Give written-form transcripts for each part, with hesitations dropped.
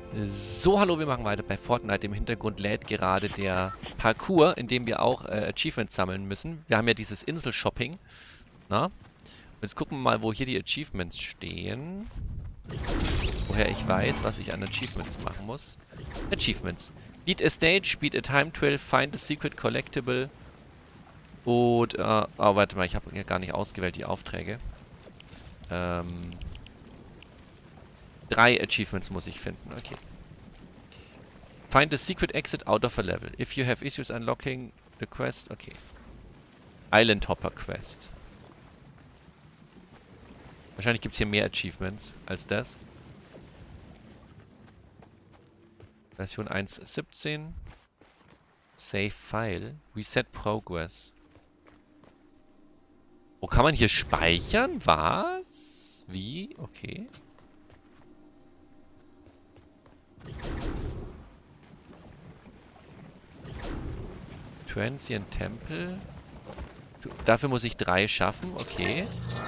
So, hallo, wir machen weiter bei Fortnite. Im Hintergrund lädt gerade der Parcours, in dem wir auch Achievements sammeln müssen. Wir haben ja dieses Insel-Shopping. Na? Und jetzt gucken wir mal, wo hier die Achievements stehen. Woher ich weiß, was ich an Achievements machen muss. Achievements. Beat a Stage, beat a Time Trial, find a Secret Collectible. Und, oh, warte mal, ich habe ja gar nicht ausgewählt, die Aufträge. 3 Achievements muss ich finden, okay. Find a secret exit out of a level. If you have issues unlocking the quest, okay. Island Hopper Quest. Wahrscheinlich gibt es hier mehr Achievements als das. Version 1.17. Save File. Reset Progress. Wo kann man hier speichern? Was? Wie? Okay. Transient Temple. Dafür muss ich 3 schaffen. Okay.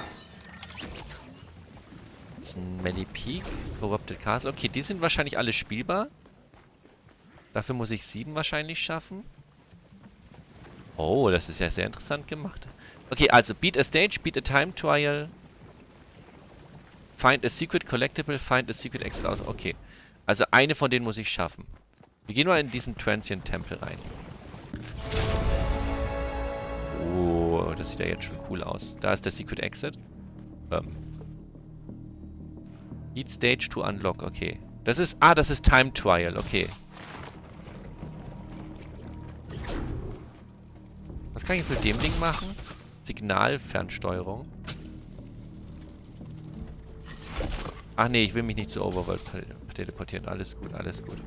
Das ist ein Melly Peak. Corrupted Castle. Okay, die sind wahrscheinlich alle spielbar. Dafür muss ich 7 wahrscheinlich schaffen. Oh, das ist ja sehr interessant gemacht. Okay, also beat a stage, beat a time trial. Find a secret collectible, find a secret exit out. Okay. Also eine von denen muss ich schaffen. Wir gehen mal in diesen Transient Temple rein. Oh, das sieht ja jetzt schon cool aus. Da ist der Secret Exit. Beat Stage to unlock, okay. Das ist, das ist Time Trial, okay. Was kann ich jetzt mit dem Ding machen? Signalfernsteuerung. Ach nee, ich will mich nicht zu Overworld teleportieren. Alles gut, alles gut.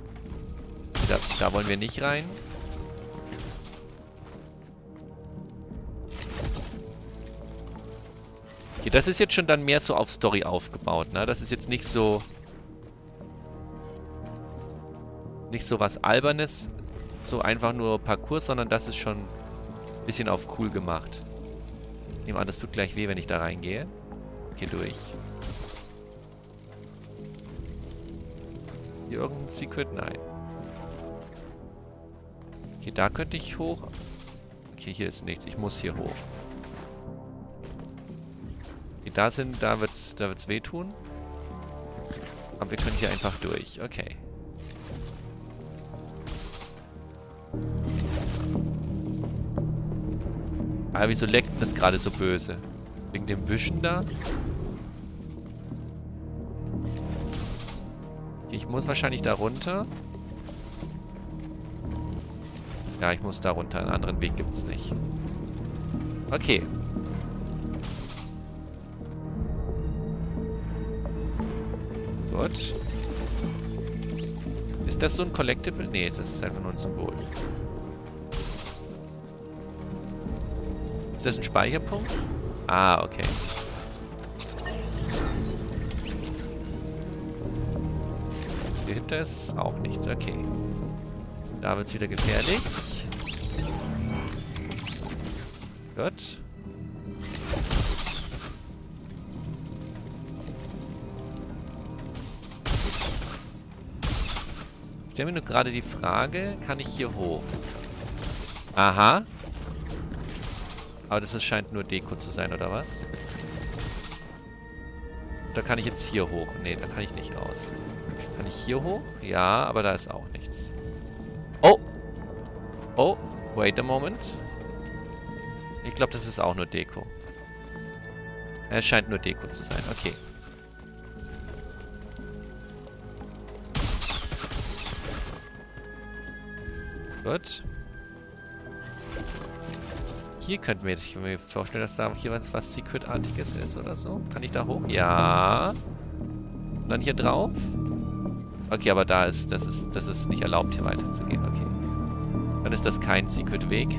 Da wollen wir nicht rein. Okay, das ist jetzt schon dann mehr so auf Story aufgebaut, ne? Das ist jetzt nicht so... Nicht so was Albernes, so einfach nur Parcours, sondern das ist schon ein bisschen auf cool gemacht. Ich nehme an, das tut gleich weh, wenn ich da reingehe. Okay, durch. Hier irgendein Secret? Nein. Okay, da könnte ich hoch. Okay, hier ist nichts. Ich muss hier hoch. Okay, da wird's wehtun. Aber wir können hier einfach durch. Okay. Aber wieso leckt das gerade so böse? Wegen dem Büschen da? Okay, ich muss wahrscheinlich da runter. Ja, ich muss da runter. Einen anderen Weg gibt's nicht. Okay. Gut. Ist das so ein Collectible? Nee, das ist einfach nur ein Symbol. Ist das ein Speicherpunkt? Ah, okay. Hier hinter ist auch nichts. Okay. Da wird es wieder gefährlich. Gut. Ich stelle mir nur gerade die Frage, kann ich hier hoch? Aha. Aber das scheint nur Deko zu sein, oder was? Da kann ich jetzt hier hoch. Nee, da kann ich nicht raus. Kann ich hier hoch? Ja, aber da ist auch nichts. Oh! Oh, wait a moment. Ich glaube, das ist auch nur Deko. Es scheint nur Deko zu sein. Okay. Gut. Hier könnten wir, ich mir vorstellen, dass da hier was Secret-artiges ist oder so. Kann ich da hoch? Ja. Und dann hier drauf? Okay, aber das ist nicht erlaubt, hier weiterzugehen. Okay. Dann ist das kein Secret-Weg.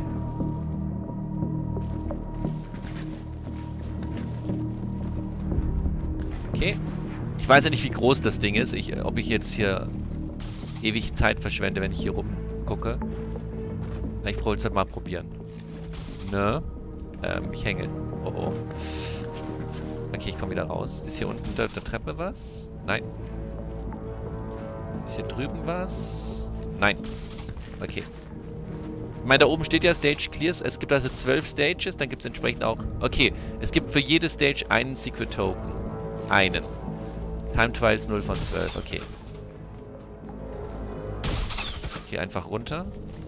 Okay. Ich weiß ja nicht, wie groß das Ding ist. Ob ich jetzt hier ewig Zeit verschwende, wenn ich hier rumgucke. Ich wollte es halt mal probieren. Ne? Ich hänge. Oh oh. Okay, ich komme wieder raus. Ist hier unten der Treppe was? Nein. Ist hier drüben was? Nein. Okay. Ich meine, da oben steht ja Stage Clears. Es gibt also 12 Stages. Dann gibt es entsprechend auch... Okay. Es gibt für jede Stage einen Secret Token. Einen. Time Trials 0 von 12. Okay. Okay, einfach runter.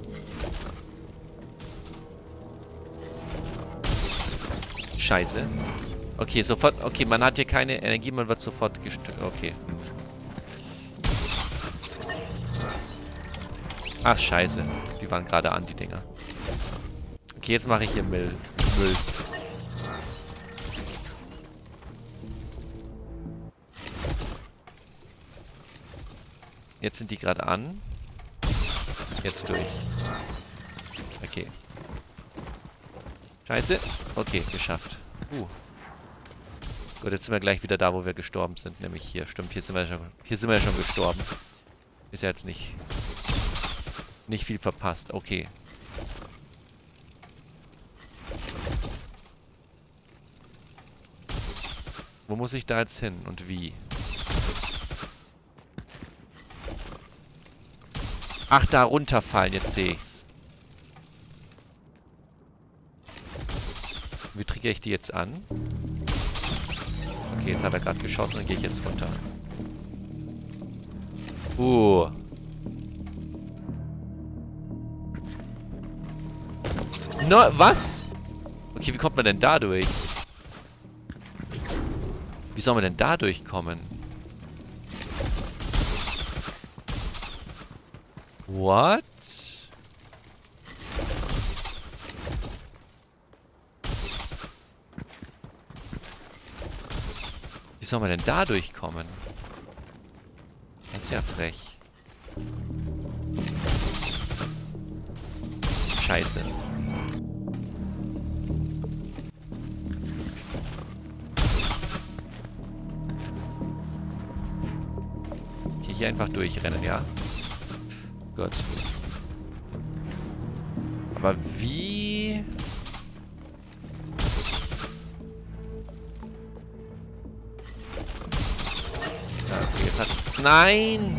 Scheiße. Okay, sofort... Okay, man hat hier keine Energie. Man wird sofort gestört. Okay. Ach, scheiße. Die waren gerade an, die Dinger. Okay, jetzt mache ich hier Müll. Jetzt sind die gerade an. Jetzt durch. Okay. Scheiße. Okay, geschafft. Gut, jetzt sind wir gleich wieder da, wo wir gestorben sind. Nämlich hier. Stimmt, hier sind wir schon gestorben. Ist ja jetzt nicht viel verpasst. Okay. Wo muss ich da jetzt hin und wie? Ach, da runterfallen. Jetzt sehe ich's. Wie triggere ich die jetzt an? Okay, jetzt hat er gerade geschossen, dann gehe ich jetzt runter. No, was? Okay, wie kommt man denn da durch? Wie soll man denn da durchkommen? What? Wie soll man denn da durchkommen? Das ist ja frech. Scheiße. Hier einfach durchrennen, ja? Gut. Aber wie... Ja, okay, jetzt hat... Nein!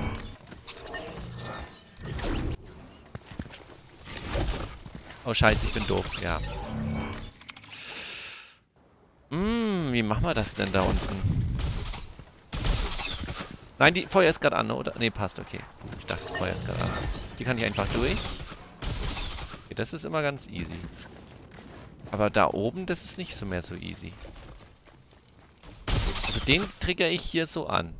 Oh, scheiße, ich bin doof. Ja. Wie machen wir das denn da unten? Nein, die Feuer ist gerade an, oder? Ne, passt, okay. Ich dachte, das Feuer ist gerade an. Die kann ich einfach durch. Okay, das ist immer ganz easy. Aber da oben, das ist nicht so mehr so easy. Also den trigger ich hier so an.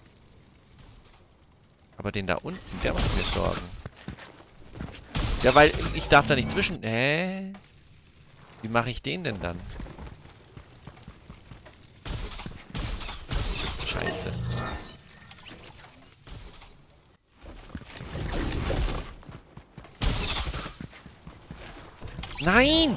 Aber den da unten, der macht mir Sorgen. Ja, weil ich darf da nicht zwischen... Hä? Wie mache ich den denn dann? Scheiße. Nein!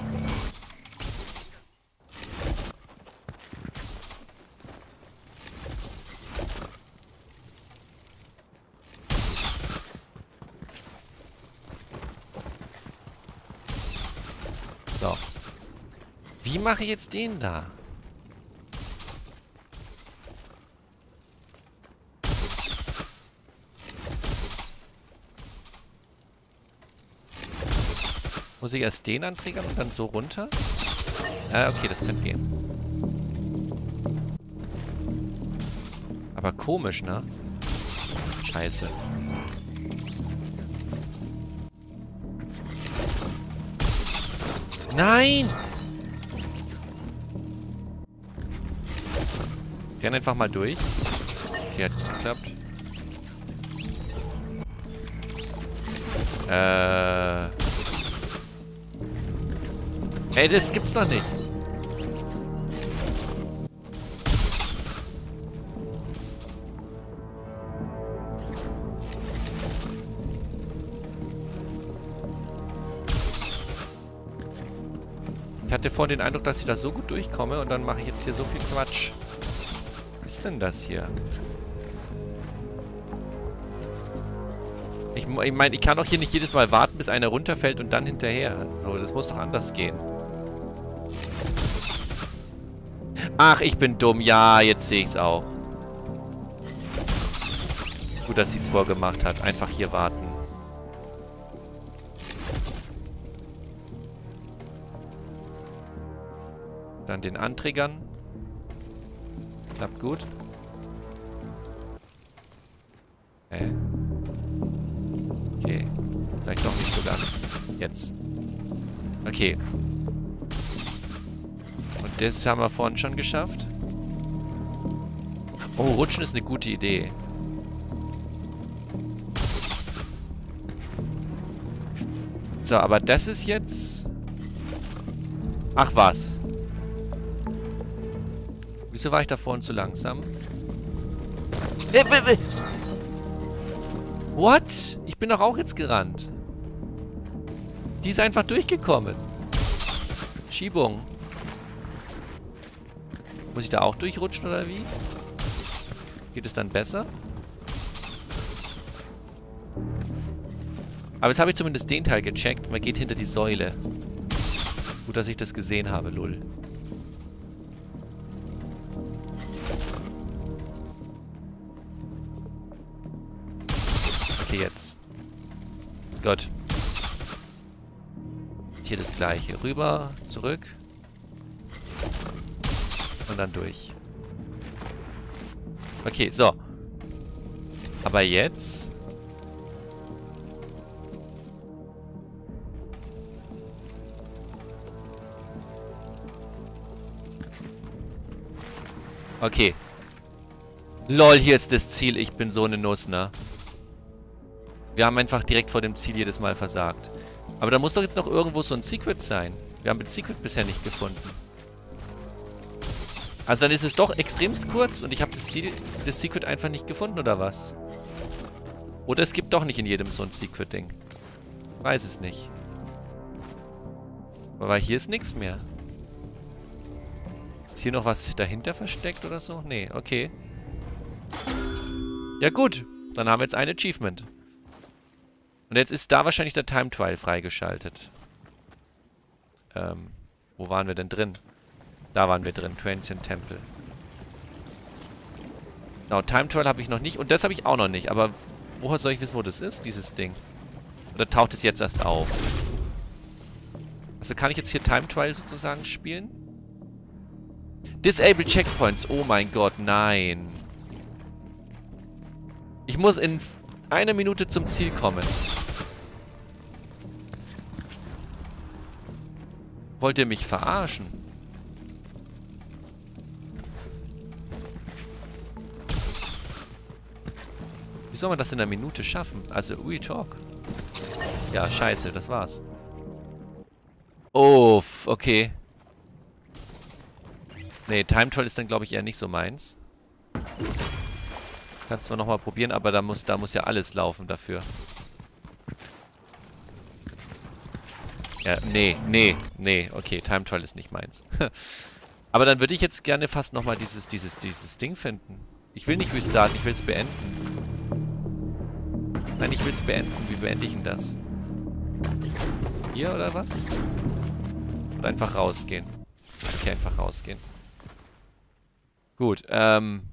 So. Wie mache ich jetzt den da? Muss ich erst den antriggern und dann so runter? Okay, das könnte gehen. Aber komisch, ne? Scheiße. Nein! Ich renn einfach mal durch. Okay, hat geklappt. Ey, das gibt's doch nicht. Ich hatte vorhin den Eindruck, dass ich da so gut durchkomme und dann mache ich jetzt hier so viel Quatsch. Was ist denn das hier? Ich meine, ich kann doch hier nicht jedes Mal warten, bis einer runterfällt und dann hinterher. So, das muss doch anders gehen. Ach, ich bin dumm. Ja, jetzt sehe ich es auch. Gut, dass sie es vorgemacht hat. Einfach hier warten. Dann den antriggern. Klappt gut. Okay. Vielleicht doch nicht so ganz. Jetzt. Okay. Und das haben wir vorhin schon geschafft. Oh, rutschen ist eine gute Idee. So, aber das ist jetzt... Ach was. Wieso war ich da vorhin zu langsam? What? Ich bin doch auch jetzt gerannt. Die ist einfach durchgekommen. Schiebung. Muss ich da auch durchrutschen oder wie? Geht es dann besser? Aber jetzt habe ich zumindest den Teil gecheckt. Man geht hinter die Säule. Gut, dass ich das gesehen habe, lul. Okay, jetzt. Gut. Hier das gleiche. Rüber, zurück. Und dann durch. Okay, so. Aber jetzt... Okay. Lol, hier ist das Ziel. Ich bin so eine Nuss, ne? Wir haben einfach direkt vor dem Ziel jedes Mal versagt. Aber da muss doch jetzt noch irgendwo so ein Secret sein. Wir haben das Secret bisher nicht gefunden. Also dann ist es doch extremst kurz und ich habe das Secret einfach nicht gefunden, oder was? Oder es gibt doch nicht in jedem so ein Secret-Ding. Weiß es nicht. Aber hier ist nichts mehr. Ist hier noch was dahinter versteckt oder so? Nee, okay. Ja gut, dann haben wir jetzt ein Achievement. Und jetzt ist da wahrscheinlich der Time Trial freigeschaltet. Wo waren wir denn drin? Da waren wir drin, Transient Temple. Genau, Time Trial habe ich noch nicht und das habe ich auch noch nicht. Aber woher soll ich wissen, wo das ist, dieses Ding? Oder taucht es jetzt erst auf? Also kann ich jetzt hier Time Trial sozusagen spielen? Disable Checkpoints. Oh mein Gott, nein. Ich muss in einer Minute zum Ziel kommen. Wollt ihr mich verarschen? Wie soll man das in einer Minute schaffen? Also, Talk. Ja, scheiße, das war's. Oh, okay. Nee, Time Trial ist dann, glaube ich, eher nicht so meins. Kannst du nochmal probieren, aber da muss ja alles laufen dafür. Ja, nee. Okay, Time Trial ist nicht meins. Aber dann würde ich jetzt gerne fast nochmal dieses Ding finden. Ich will nicht restarten, ich will es beenden. Nein, ich will es beenden. Wie beende ich denn das? Hier oder was? Oder einfach rausgehen? Okay, einfach rausgehen. Gut, aber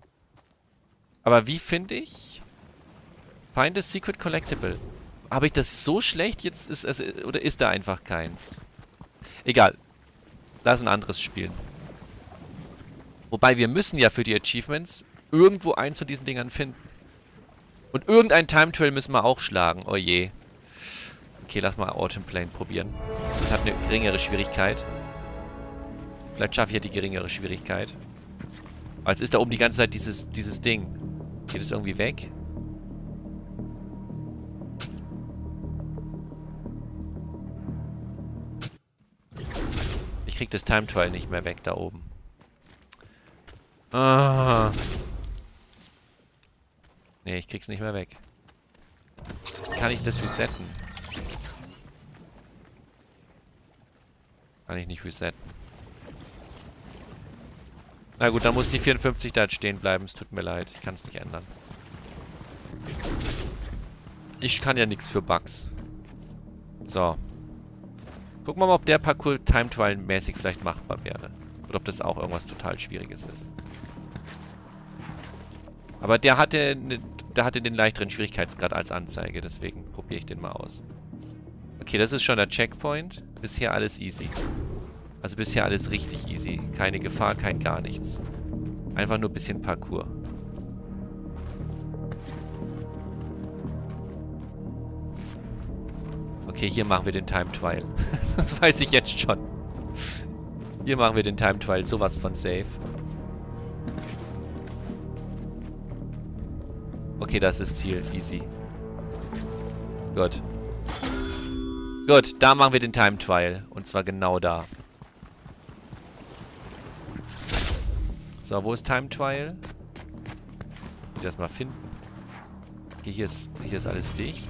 wie finde ich? Find a Secret Collectible. Habe ich das so schlecht jetzt? Oder ist da einfach keins? Egal. Lass ein anderes spielen. Wobei wir müssen ja für die Achievements irgendwo eins von diesen Dingern finden. Und irgendein Time Trial müssen wir auch schlagen. Oh je. Okay, lass mal Autumn Plane probieren. Das hat eine geringere Schwierigkeit. Vielleicht schaffe ich ja die geringere Schwierigkeit. Aber jetzt ist da oben die ganze Zeit dieses Ding. Geht es irgendwie weg? Ich krieg das Time Trial nicht mehr weg da oben. Ah. Nee, ich krieg's nicht mehr weg. Kann ich das resetten? Kann ich nicht resetten. Na gut, dann muss die 54 da jetzt stehen bleiben. Es tut mir leid, ich kann es nicht ändern. Ich kann ja nichts für Bugs. So. Gucken wir mal, ob der Parcours Time Trial mäßig vielleicht machbar wäre. Oder ob das auch irgendwas total Schwieriges ist. Aber der hatte eine der hatte den leichteren Schwierigkeitsgrad als Anzeige, deswegen probiere ich den mal aus. Okay, das ist schon der Checkpoint. Bisher alles easy. Also bisher alles richtig easy. Keine Gefahr, kein gar nichts. Einfach nur ein bisschen Parkour. Okay, hier machen wir den Time Trial. Das weiß ich jetzt schon. Hier machen wir den Time Trial sowas von safe. Okay, das ist Ziel. Easy. Gut. Gut, da machen wir den Time Trial. Und zwar genau da. So, wo ist Time Trial? Ich das mal finden. Okay, hier ist alles dicht.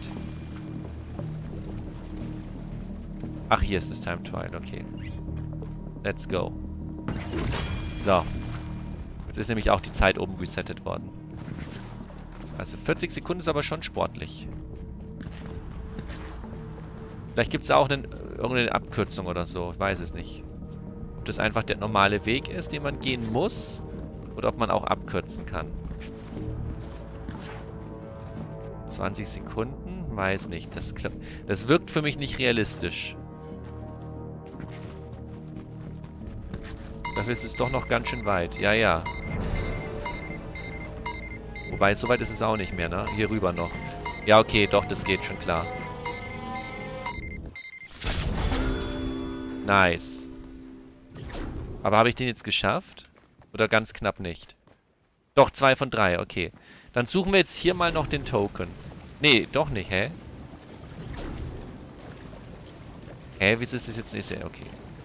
Ach, hier ist das Time Trial, okay. Let's go. So. Jetzt ist nämlich auch die Zeit oben resettet worden. Also 40 Sekunden ist aber schon sportlich. Vielleicht gibt es auch irgendeine Abkürzung oder so. Ich weiß es nicht. Ob das einfach der normale Weg ist, den man gehen muss. Oder ob man auch abkürzen kann. 20 Sekunden? Weiß nicht. Das wirkt für mich nicht realistisch. Dafür ist es doch noch ganz schön weit. Ja, ja. Wobei, so weit ist es auch nicht mehr, ne? Hier rüber noch. Ja, okay, doch, das geht schon klar. Nice. Aber habe ich den jetzt geschafft? Oder ganz knapp nicht? Doch, 2 von 3, okay. Dann suchen wir jetzt hier mal noch den Token. Nee, doch nicht, hä? Hä, wieso ist das jetzt nicht? Okay.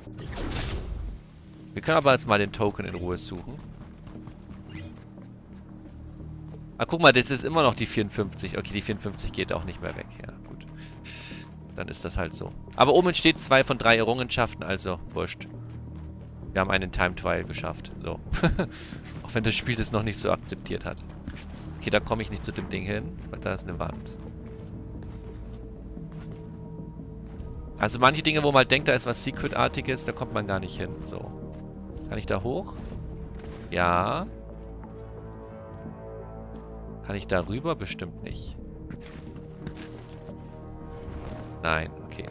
Wir können aber jetzt mal den Token in Ruhe suchen. Ah, guck mal, das ist immer noch die 54. Okay, die 54 geht auch nicht mehr weg. Ja, gut. Dann ist das halt so. Aber oben steht 2 von 3 Errungenschaften, also wurscht. Wir haben einen Time Trial geschafft. So. Auch wenn das Spiel das noch nicht so akzeptiert hat. Okay, da komme ich nicht zu dem Ding hin, weil da ist eine Wand. Also manche Dinge, wo man denkt, da ist was Secret-artiges, da kommt man gar nicht hin. So. Kann ich da hoch? Ja. Kann ich da rüber? Bestimmt nicht. Nein, okay.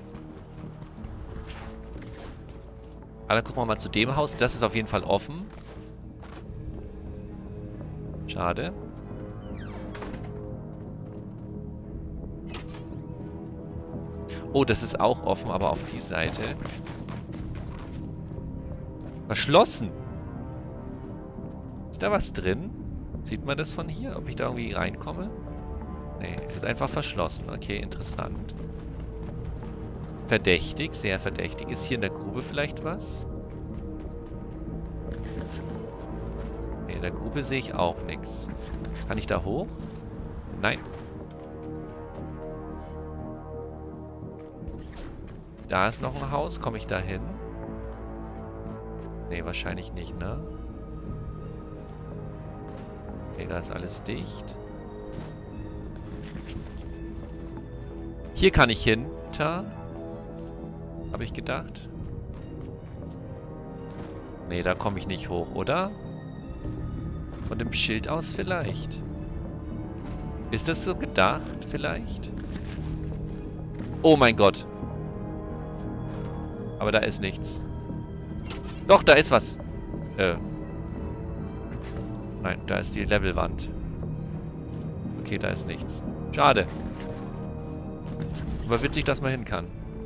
Aber dann gucken wir mal zu dem Haus. Das ist auf jeden Fall offen. Schade. Oh, das ist auch offen, aber auf die Seite. Verschlossen. Ist da was drin? Sieht man das von hier? Ob ich da irgendwie reinkomme? Nee, ist einfach verschlossen. Okay, interessant. Verdächtig, sehr verdächtig. Ist hier in der Grube vielleicht was? Nee, in der Grube sehe ich auch nichts. Kann ich da hoch? Nein. Da ist noch ein Haus. Komme ich da hin? Nee, wahrscheinlich nicht, ne? Okay, da ist alles dicht. Hier kann ich hinter. Habe ich gedacht. Nee, da komme ich nicht hoch, oder? Von dem Schild aus vielleicht. Ist das so gedacht, vielleicht? Oh mein Gott. Aber da ist nichts. Doch, da ist was. Nein, da ist die Levelwand. Okay, da ist nichts. Schade. Aber witzig, dass man hin kann.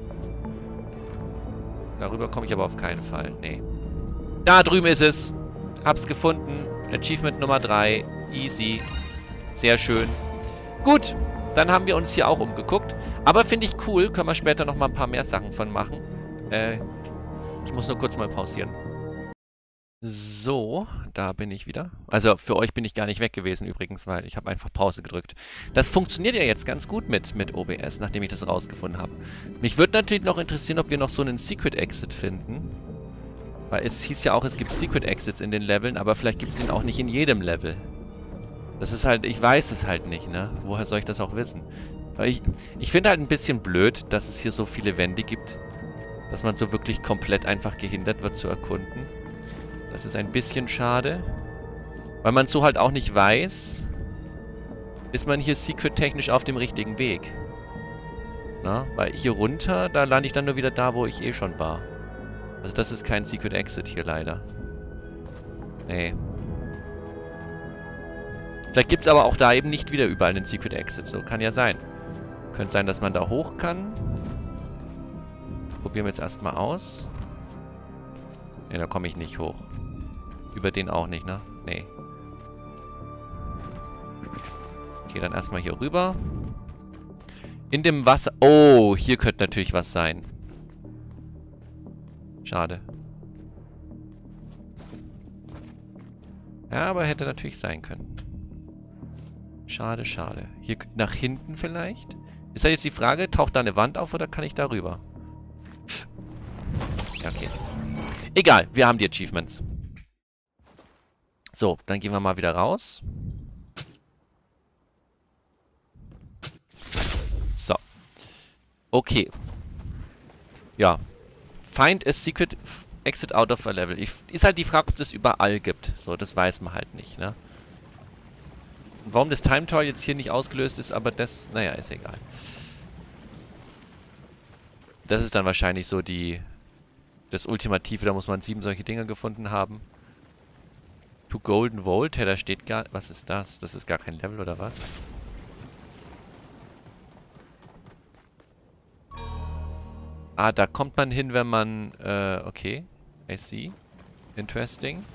Darüber komme ich aber auf keinen Fall. Nee. Da drüben ist es. Hab's gefunden. Achievement Nummer 3. Easy. Sehr schön. Gut. Dann haben wir uns hier auch umgeguckt. Aber finde ich cool. Können wir später noch mal ein paar mehr Sachen von machen. Ich muss nur kurz mal pausieren. So, da bin ich wieder. Also für euch bin ich gar nicht weg gewesen übrigens, weil ich habe einfach Pause gedrückt. Das funktioniert ja jetzt ganz gut mit OBS, nachdem ich das rausgefunden habe. Mich würde natürlich noch interessieren, ob wir noch so einen Secret Exit finden. Weil es hieß ja auch, es gibt Secret Exits in den Leveln, aber vielleicht gibt es den auch nicht in jedem Level. Das ist halt, ich weiß es halt nicht, ne? Woher soll ich das auch wissen? Weil ich finde halt ein bisschen blöd, dass es hier so viele Wände gibt, dass man so wirklich komplett einfach gehindert wird zu erkunden. Das ist ein bisschen schade. Weil man so halt auch nicht weiß, ist man hier secret-technisch auf dem richtigen Weg. Na, weil hier runter, da lande ich dann nur wieder da, wo ich eh schon war. Also das ist kein Secret Exit hier leider. Nee. Vielleicht gibt es aber auch da eben nicht wieder überall einen Secret Exit. So, kann ja sein. Könnte sein, dass man da hoch kann. Probieren wir jetzt erstmal aus. Ne, da komme ich nicht hoch. Über den auch nicht, ne? Nee. Okay, dann erstmal hier rüber. In dem Wasser... Oh, hier könnte natürlich was sein. Schade. Ja, aber hätte natürlich sein können. Schade, schade. Hier nach hinten vielleicht? Ist da jetzt die Frage, taucht da eine Wand auf oder kann ich da rüber? Ja, okay. Egal, wir haben die Achievements. So, dann gehen wir mal wieder raus. So. Okay. Ja. Find a secret exit out of a level. Ist halt die Frage, ob das überall gibt. So, das weiß man halt nicht, ne? Und warum das Time Toy jetzt hier nicht ausgelöst ist, aber das... Naja, ist egal. Das ist dann wahrscheinlich so das Ultimative. Da muss man 7 solche Dinger gefunden haben. To Golden Vault. Ja, da steht gar... Was ist das? Das ist gar kein Level, oder was? Ah, da kommt man hin, wenn man... okay. I see. Interesting.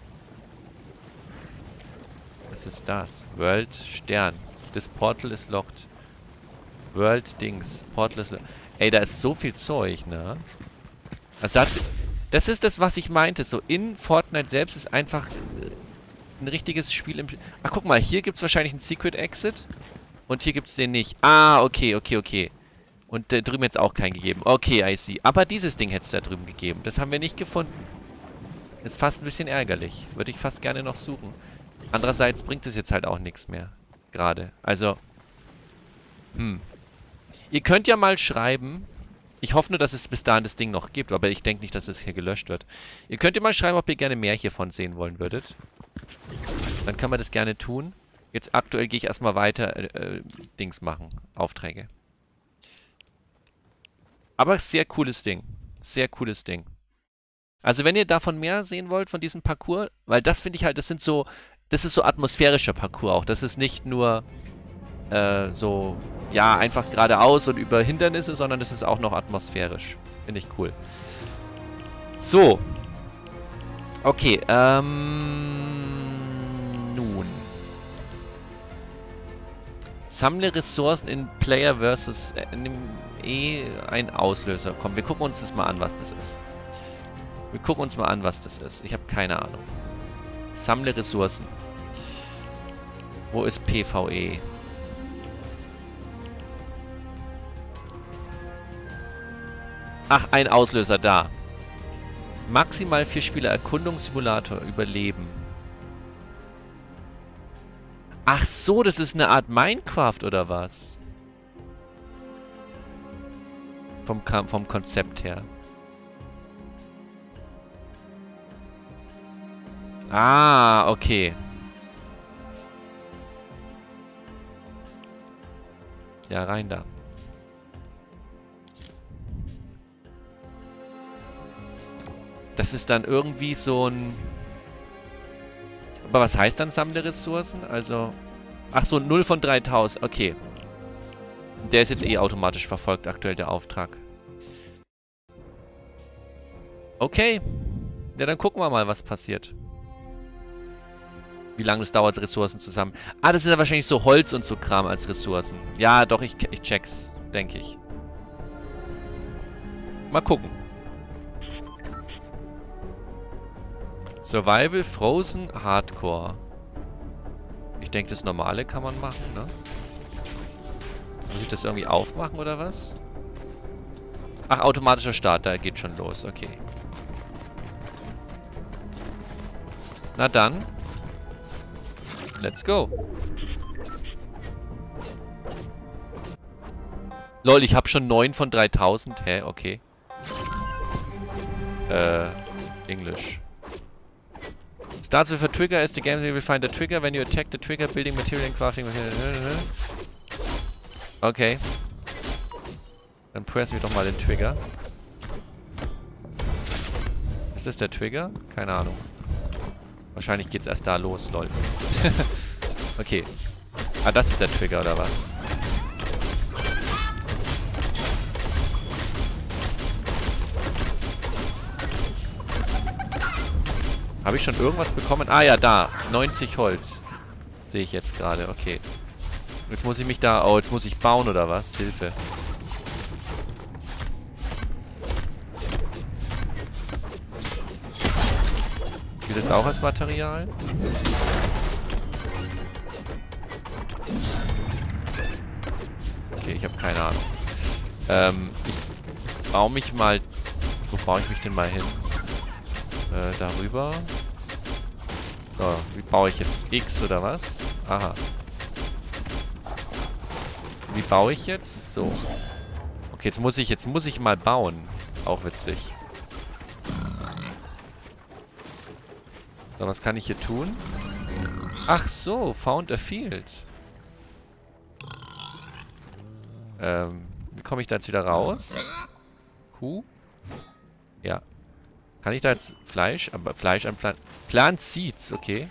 Was ist das? World Stern. Das Portal ist locked. World Dings. Portal ist locked. Ey, da ist so viel Zeug, ne? Also das ist das, was ich meinte. So in Fortnite selbst ist einfach ein richtiges Spiel im... Ach, guck mal. Hier gibt es wahrscheinlich einen Secret Exit. Und hier gibt es den nicht. Ah, okay, okay, okay. Und drüben hätte es auch keinen gegeben. Okay, I see. Aber dieses Ding hätte es da drüben gegeben. Das haben wir nicht gefunden. Ist fast ein bisschen ärgerlich. Würde ich fast gerne noch suchen. Andererseits bringt es jetzt halt auch nichts mehr. Gerade. Also. Ihr könnt ja mal schreiben. Ich hoffe nur, dass es bis dahin das Ding noch gibt. Aber ich denke nicht, dass es hier gelöscht wird. Ihr könnt ja mal schreiben, ob ihr gerne mehr hiervon sehen wollen würdet. Dann kann man das gerne tun. Jetzt aktuell gehe ich erstmal weiter Dings machen. Aufträge. Aber sehr cooles Ding. Sehr cooles Ding. Also wenn ihr davon mehr sehen wollt, von diesem Parcours, weil das finde ich halt, das ist so atmosphärischer Parcours auch. Das ist nicht nur so, ja, einfach geradeaus und über Hindernisse, sondern das ist auch noch atmosphärisch. Finde ich cool. So. Okay, nun. Sammle Ressourcen in Player versus ein Auslöser. Komm, wir gucken uns das mal an, was das ist. Wir gucken uns mal an, was das ist. Ich habe keine Ahnung. Sammle Ressourcen. Wo ist PvE? Ach, ein Auslöser da. Maximal 4 Spieler Erkundungssimulator überleben. Ach so, das ist eine Art Minecraft oder was? Vom Konzept her. Ah, okay. Ja, rein da. Das ist dann irgendwie so ein... Aber was heißt dann sammle Ressourcen? Also... Ach so, 0 von 3000. Okay. Der ist jetzt eh automatisch verfolgt, aktuell der Auftrag. Okay. Ja, dann gucken wir mal, was passiert. Wie lange es dauert, Ressourcen zusammen. Ah, das ist ja wahrscheinlich so Holz und so Kram als Ressourcen. Ja, doch, ich check's, denke ich. Mal gucken. Survival, Frozen, Hardcore. Ich denke, das Normale kann man machen, ne? Muss ich das irgendwie aufmachen oder was? Ach, automatischer Start, da geht schon los, okay. Na dann. Let's go. Lol, ich habe schon 9 von 3000. Hä, okay. Englisch. Starts with a trigger as the game will find a trigger when you attack the trigger, building material and crafting. Okay. Dann pressen wir doch mal den Trigger. Ist das der Trigger? Keine Ahnung. Wahrscheinlich geht's erst da los, lol. Okay. Ah, das ist der Trigger, oder was? Habe ich schon irgendwas bekommen? Ah ja, da. 90 Holz. Sehe ich jetzt gerade. Okay. Jetzt muss ich mich da... Oh, jetzt muss ich bauen, oder was? Hilfe. Gilt das auch als Material? Okay, ich habe keine Ahnung. Ich baue mich mal... Wo baue ich mich denn mal hin? Darüber. So, wie baue ich jetzt? X oder was? Aha. Wie baue ich jetzt? So. Okay, jetzt muss ich mal bauen. Auch witzig. So, was kann ich hier tun? Ach so, found a field. Wie komme ich da jetzt wieder raus? Kuh? Ja. Kann ich da jetzt Fleisch? Aber Fleisch an Plant Seeds, okay.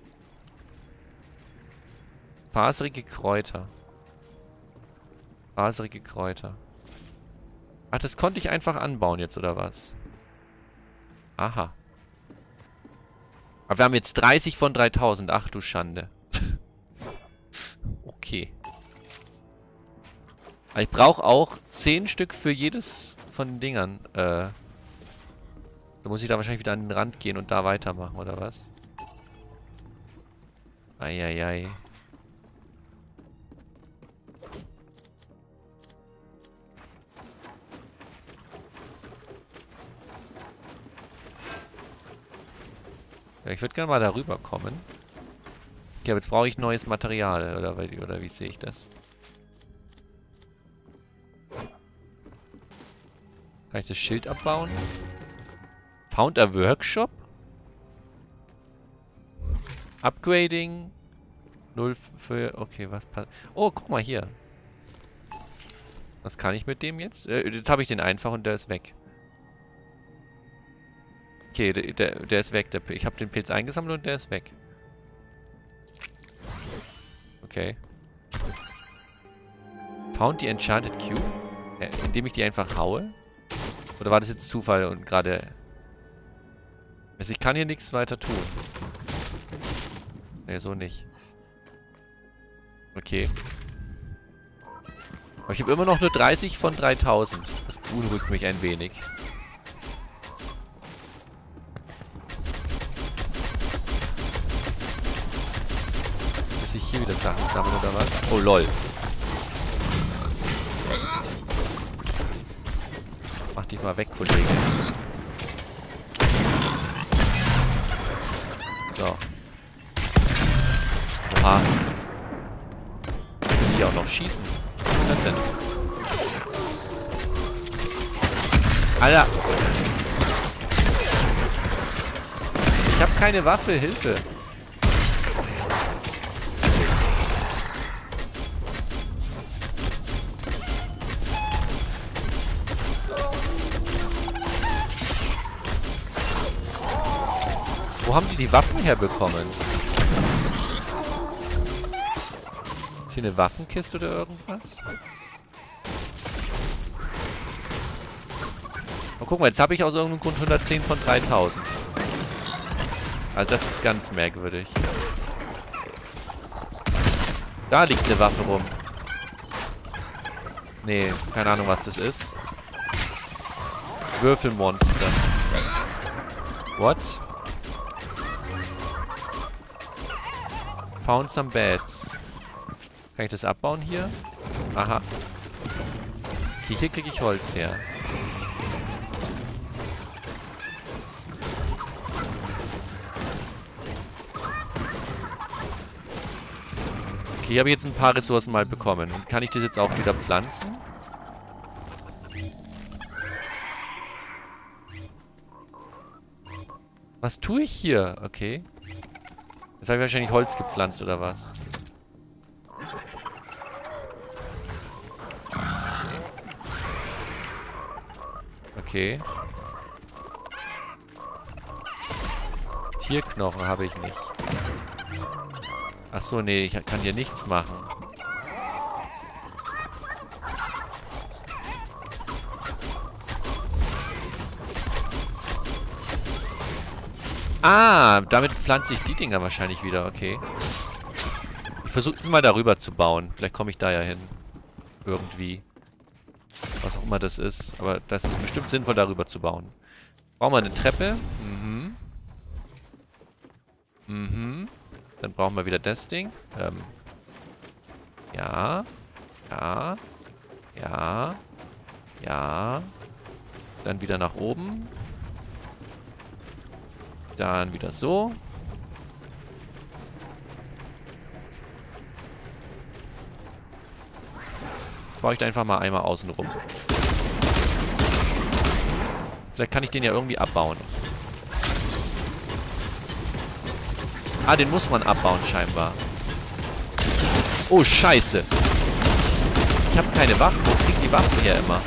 Faserige Kräuter. Faserige Kräuter. Ach, das konnte ich einfach anbauen jetzt, oder was? Aha. Aber wir haben jetzt 30 von 3000. Ach du Schande. Okay. Aber ich brauche auch 10 Stück für jedes von den Dingern. Da muss ich da wahrscheinlich wieder an den Rand gehen und da weitermachen, oder was? Eieiei. Ja, ich würde gerne mal darüber kommen. Okay, aber jetzt brauche ich neues Material, oder wie sehe ich das? Kann ich das Schild abbauen? Found a Workshop? Upgrading. 0 für... Okay, was passt? Oh, guck mal hier. Was kann ich mit dem jetzt? Jetzt habe ich den einfach und der ist weg. Okay, der ist weg. Ich habe den Pilz eingesammelt und der ist weg. Okay. Found the Enchanted Cube? Indem ich die einfach haue? Oder war das jetzt Zufall und gerade... Also ich kann hier nichts weiter tun. Ne, so nicht. Okay. Aber ich habe immer noch nur 30 von 3000. Das beunruhigt mich ein wenig. Muss ich hier wieder Sachen sammeln oder was? Oh lol. Mach dich mal weg, Kollege. So. Oha. Kann ich auch noch schießen? Was ist das denn? Alter! Ich habe keine Waffe, Hilfe! Wo haben die Waffen herbekommen? Ist hier eine Waffenkiste oder irgendwas? Oh, guck mal, jetzt habe ich aus irgendeinem Grund 110 von 3000. Also das ist ganz merkwürdig. Da liegt eine Waffe rum. Nee, keine Ahnung, was das ist. Würfelmonster. What? Found some beds. Kann ich das abbauen hier? Aha. Okay, hier kriege ich Holz her. Okay, hier habe ich jetzt ein paar Ressourcen mal bekommen. Und kann ich das jetzt auch wieder pflanzen? Was tue ich hier? Okay. Jetzt habe ich wahrscheinlich Holz gepflanzt, oder was? Okay. Tierknochen habe ich nicht. Ach so, nee, ich kann hier nichts machen. Ah, damit pflanze ich die Dinger wahrscheinlich wieder, okay. Ich versuche mal darüber zu bauen. Vielleicht komme ich da ja hin. Irgendwie. Was auch immer das ist. Aber das ist bestimmt sinnvoll, darüber zu bauen. Brauchen wir eine Treppe. Mhm. Mhm. Dann brauchen wir wieder das Ding. Ja. Ja. Ja. Ja. Dann wieder nach oben. Dann wieder so. Baue ich da einfach mal einmal außen rum. Vielleicht kann ich den ja irgendwie abbauen. Ah, den muss man abbauen scheinbar. Oh, scheiße. Ich habe keine Waffen. Wo kriegen die Waffen her immer?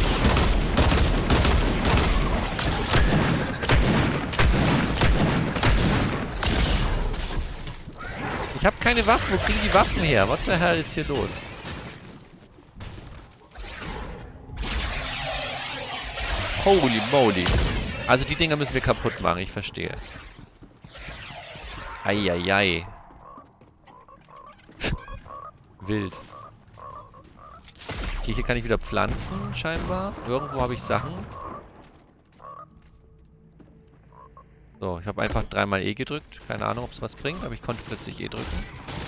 Ich habe keine Waffen. Wo kriegen die Waffen her? What the hell ist hier los? Holy moly. Also die Dinger müssen wir kaputt machen. Ich verstehe. Eieiei. Wild. Okay, hier kann ich wieder pflanzen, scheinbar. Irgendwo habe ich Sachen. So, ich habe einfach dreimal E gedrückt. Keine Ahnung, ob es was bringt, aber ich konnte plötzlich E drücken.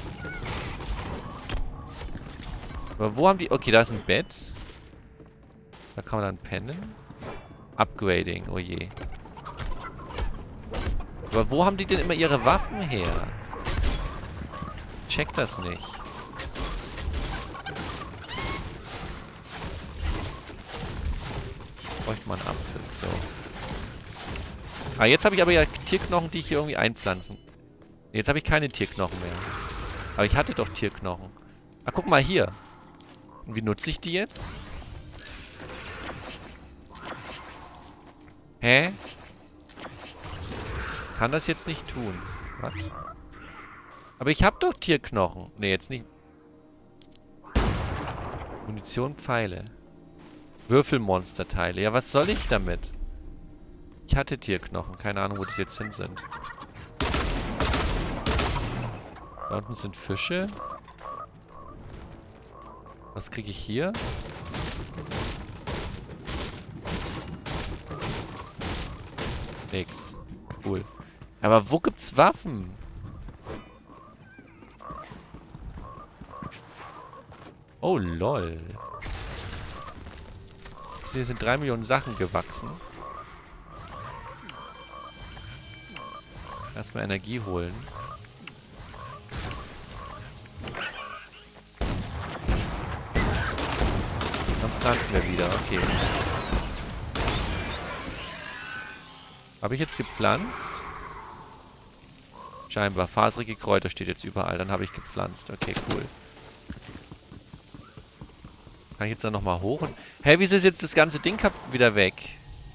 Aber wo haben die... Okay, da ist ein Bett. Da kann man dann pennen. Upgrading, oh je. Aber wo haben die denn immer ihre Waffen her? Check das nicht. Bräuchte man einen Apfel, so. Ah, jetzt habe ich aber ja Tierknochen, die ich hier irgendwie einpflanzen. Jetzt habe ich keine Tierknochen mehr. Aber ich hatte doch Tierknochen. Ah, guck mal hier. Und wie nutze ich die jetzt? Hä? Kann das jetzt nicht tun. Was? Aber ich habe doch Tierknochen. Ne, jetzt nicht. Munition, Pfeile. Würfelmonsterteile. Ja, was soll ich damit? Ich hatte Tierknochen. Keine Ahnung, wo die jetzt hin sind. Da unten sind Fische. Was kriege ich hier? Nix. Cool. Aber wo gibt's Waffen? Oh, lol. Hier sind 3 Millionen Sachen gewachsen. Erstmal Energie holen. Dann pflanzen wir wieder, okay. Habe ich jetzt gepflanzt? Scheinbar. Faserige Kräuter steht jetzt überall. Dann habe ich gepflanzt. Okay, cool. Kann ich jetzt dann nochmal hoch? Und hä, wieso ist jetzt das ganze Ding wieder weg?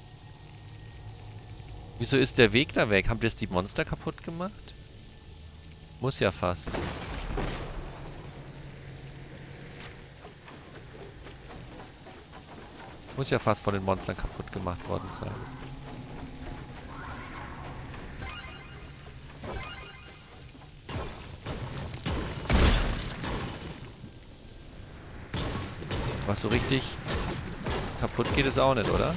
Wieso ist der Weg da weg? Haben das die Monster kaputt gemacht? Muss ja fast. Muss ja fast von den Monstern kaputt gemacht worden sein. Was so richtig kaputt geht es auch nicht, oder?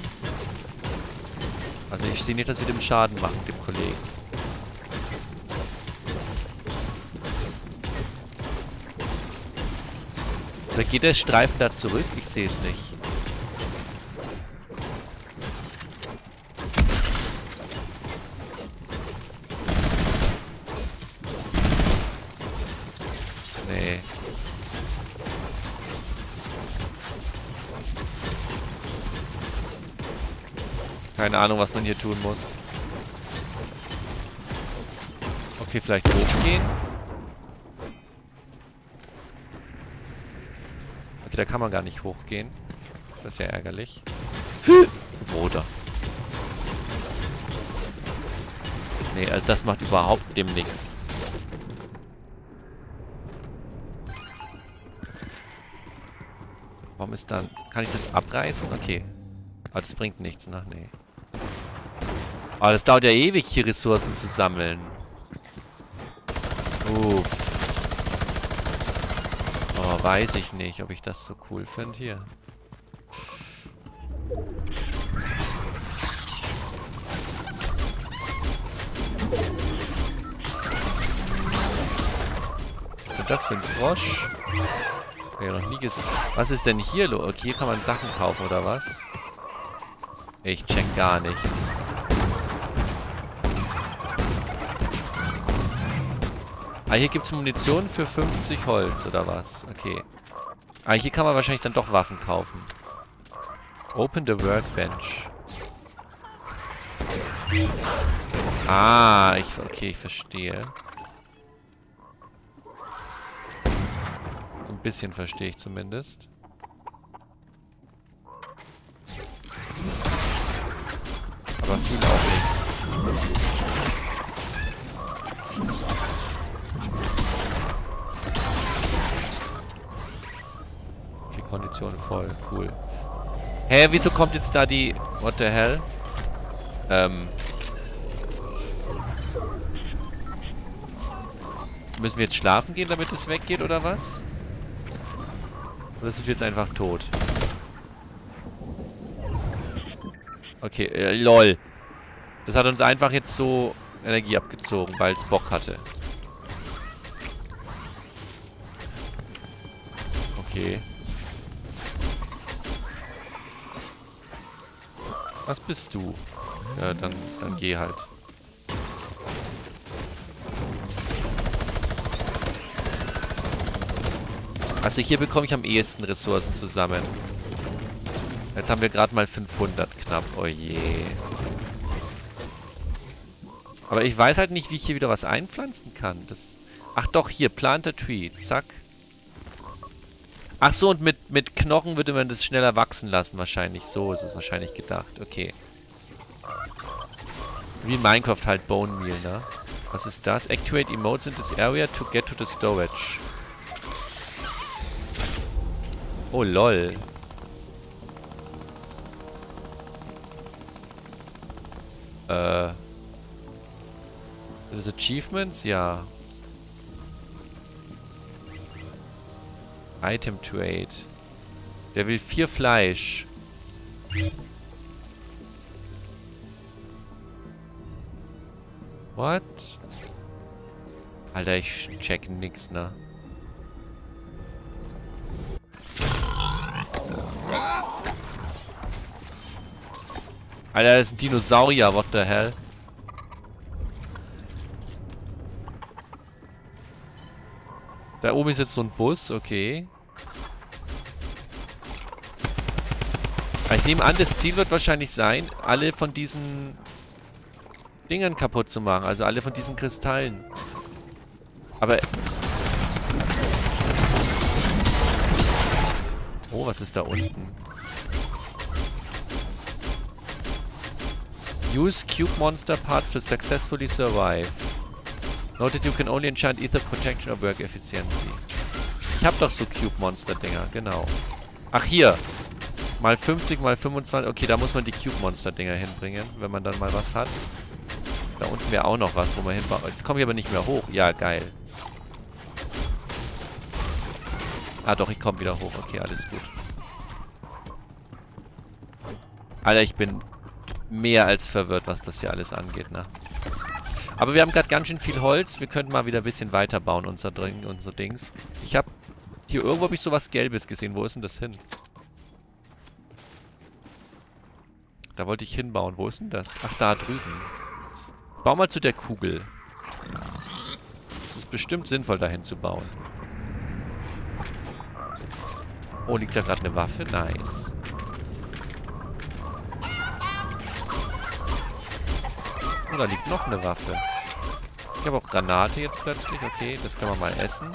Also ich sehe nicht, dass wir dem Schaden machen, dem Kollegen. Oder geht der Streifen da zurück? Ich sehe es nicht. Nee. Keine Ahnung, was man hier tun muss. Okay, vielleicht hochgehen. Okay, da kann man gar nicht hochgehen. Das ist ja ärgerlich. Oder? Nee, also das macht überhaupt dem nichts. Warum ist dann... Kann ich das abreißen? Okay. Aber das bringt nichts, ne? Nee. Aber das dauert ja ewig, hier Ressourcen zu sammeln. Oh, weiß ich nicht, ob ich das so cool finde. Hier. Was ist denn das für ein Frosch? Ja, noch nie gesehen. Was ist denn hier los? Okay, hier kann man Sachen kaufen, oder was? Ich check gar nichts. Ah, hier gibt es Munition für 50 Holz, oder was? Okay. Ah, hier kann man wahrscheinlich dann doch Waffen kaufen. Open the workbench. Ah, okay, ich verstehe. Ein bisschen verstehe ich zumindest. Aber viel auch nicht. Okay, Kondition voll, cool. Hä, wieso kommt jetzt da die... What the hell? Müssen wir jetzt schlafen gehen, damit es weggeht, oder was? Oder sind wir jetzt einfach tot? Okay, lol. Das hat uns einfach jetzt so Energie abgezogen, weil es Bock hatte. Okay. Was bist du? Ja, dann geh halt. Also hier bekomme ich am ehesten Ressourcen zusammen. Jetzt haben wir gerade mal 500 knapp. Oh je. Aber ich weiß halt nicht, wie ich hier wieder was einpflanzen kann. Das... Ach doch, hier, Plant a Tree. Zack. Ach so, und mit Knochen würde man das schneller wachsen lassen wahrscheinlich. So ist es wahrscheinlich gedacht. Okay. Wie in Minecraft halt Bone Meal, ne? Was ist das? Activate emotes in this area to get to the storage. Oh, lol. Das Achievements? Ja. Item Trade. Der will 4 Fleisch. What? Alter, ich check nix, ne? Alter, das ist ein Dinosaurier, what the hell? Da oben ist jetzt so ein Bus, okay. Ich nehme an, das Ziel wird wahrscheinlich sein, alle von diesen Dingern kaputt zu machen. Also alle von diesen Kristallen. Aber... Oh, was ist da unten? Use Cube Monster Parts to successfully survive. Note that you can only enchant either Protection or Work Efficiency. Ich hab doch so Cube Monster Dinger, genau. Ach hier. Mal 50, mal 25. Okay, da muss man die Cube Monster Dinger hinbringen, wenn man dann mal was hat. Da unten wäre auch noch was, wo man hinbaut. Jetzt komme ich aber nicht mehr hoch. Ja, geil. Ah doch, ich komme wieder hoch. Okay, alles gut. Alter, ich bin mehr als verwirrt, was das hier alles angeht, ne? Aber wir haben gerade ganz schön viel Holz. Wir könnten mal wieder ein bisschen weiterbauen, unser Dings. Ich habe... Hier irgendwo habe ich sowas Gelbes gesehen. Wo ist denn das hin? Da wollte ich hinbauen. Wo ist denn das? Ach, da drüben. Bau mal zu der Kugel. Es ist bestimmt sinnvoll, dahin zu bauen. Oh, liegt da gerade eine Waffe? Nice. Oh, da liegt noch eine Waffe. Ich habe auch Granate jetzt plötzlich. Okay, das kann man mal essen.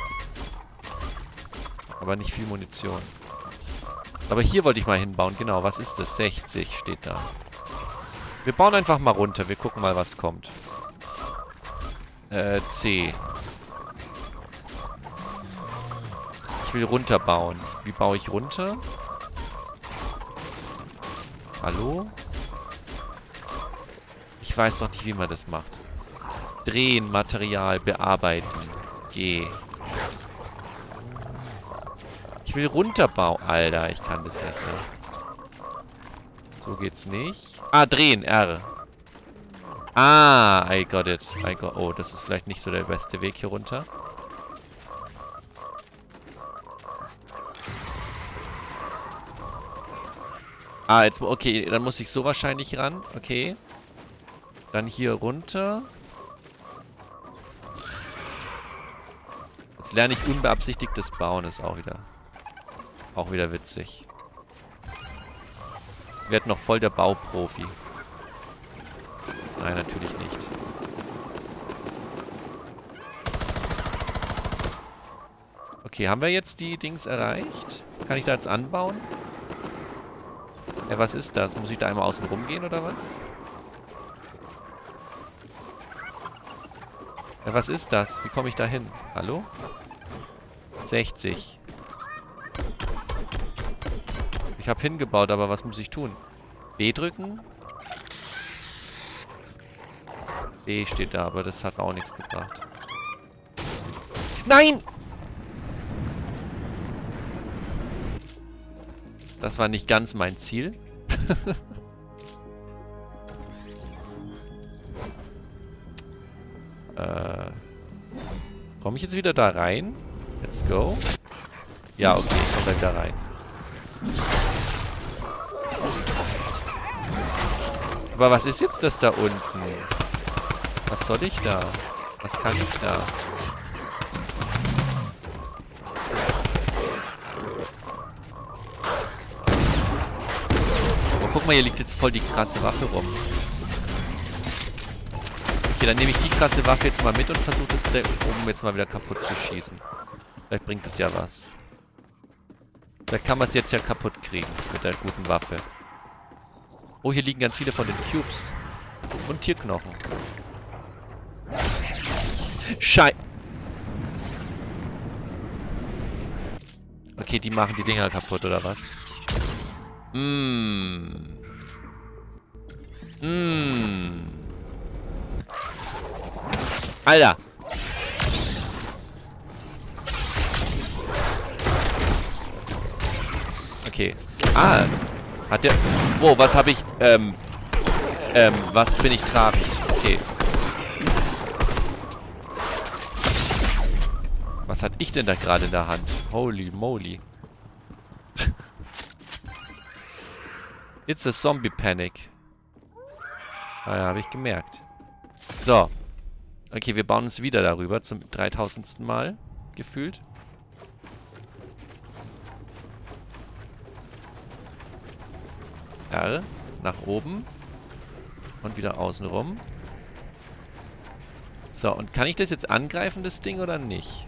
Aber nicht viel Munition. Aber hier wollte ich mal hinbauen. Genau, was ist das? 60 steht da. Wir bauen einfach mal runter. Wir gucken mal, was kommt. C. Ich will runterbauen. Wie baue ich runter? Hallo? Ich weiß noch nicht, wie man das macht. Drehen, Material, bearbeiten. G. Ich will runterbauen. Alter, ich kann das nicht mehr. So geht's nicht. Ah, drehen, R. Ah, I got it. Oh, das ist vielleicht nicht so der beste Weg hier runter. Ah, jetzt, okay, dann muss ich so wahrscheinlich ran. Okay. Dann hier runter. Jetzt lerne ich unbeabsichtigtes Bauen, ist auch wieder witzig. Ich werde noch voll der Bauprofi. Nein, natürlich nicht. Okay, haben wir jetzt die Dings erreicht? Kann ich da jetzt anbauen? Ja, was ist das? Muss ich da einmal außen rum gehen oder was? Ja, was ist das? Wie komme ich da hin? Hallo? 60. Ich habe hingebaut, aber was muss ich tun? B drücken? B steht da, aber das hat auch nichts gebracht. Nein! Das war nicht ganz mein Ziel. Komme ich jetzt wieder da rein? Let's go. Ja, okay, ich komme da wieder rein. Aber was ist jetzt das da unten? Was soll ich da? Was kann ich da? Oh, guck mal, hier liegt jetzt voll die krasse Waffe rum. Okay, dann nehme ich die krasse Waffe jetzt mal mit und versuche das da oben jetzt mal wieder kaputt zu schießen. Vielleicht bringt es ja was. Vielleicht kann man es jetzt ja kaputt kriegen mit der guten Waffe. Oh, hier liegen ganz viele von den Cubes. Und Tierknochen. Okay, die machen die Dinger kaputt, oder was? Alter! Okay. Ah! Hat der... Wow, was habe ich... was bin ich tragend? Okay. Was hatte ich denn da gerade in der Hand? Holy moly. It's a zombie panic. Ah ja, habe ich gemerkt. So. Okay, wir bauen uns wieder darüber zum 3000. Mal. Gefühlt. R. Nach oben. Und wieder außen rum. So, und kann ich das jetzt angreifen, das Ding, oder nicht?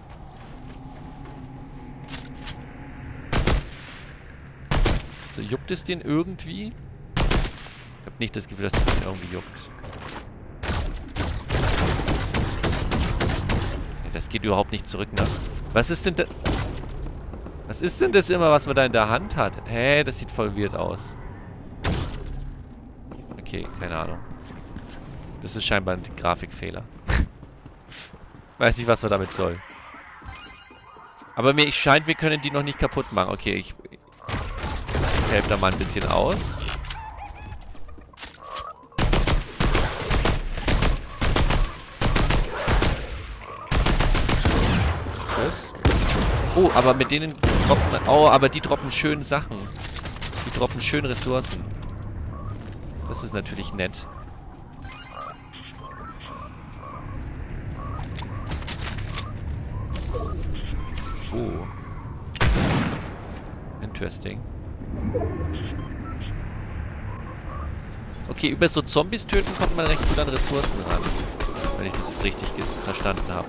So, juckt es den irgendwie? Ich habe nicht das Gefühl, dass das den irgendwie juckt. Nee, das geht überhaupt nicht zurück nach... Was ist denn da... Was ist denn das immer, was man da in der Hand hat? Hä, das sieht voll weird aus. Okay, keine Ahnung. Das ist scheinbar ein Grafikfehler. Weiß nicht, was man damit soll. Aber mir scheint, wir können die noch nicht kaputt machen. Okay, ich helfe da mal ein bisschen aus. Was? Oh, aber mit denen droppen... Oh, aber die droppen schön Sachen. Die droppen schön Ressourcen. Das ist natürlich nett. Oh. Interesting. Okay, über so Zombies töten kommt man recht gut an Ressourcen ran. Wenn ich das jetzt richtig verstanden habe.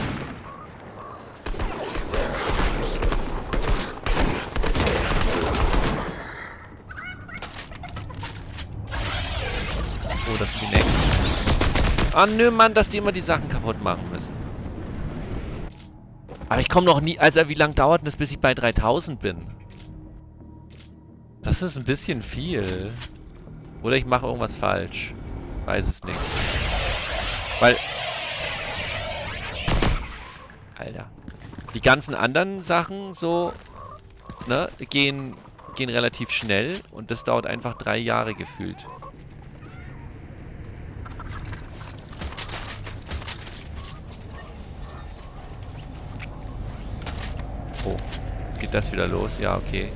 Oh, das sind die nächsten. Ah, nö, Mann, dass die immer die Sachen kaputt machen müssen. Aber ich komme noch nie... Also, wie lange dauert denn das, bis ich bei 3000 bin? Das ist ein bisschen viel. Oder ich mache irgendwas falsch. Weiß es nicht. Weil... Alter. Die ganzen anderen Sachen so... Ne, gehen relativ schnell. Und das dauert einfach 3 Jahre gefühlt. Oh. Geht das wieder los? Ja, okay.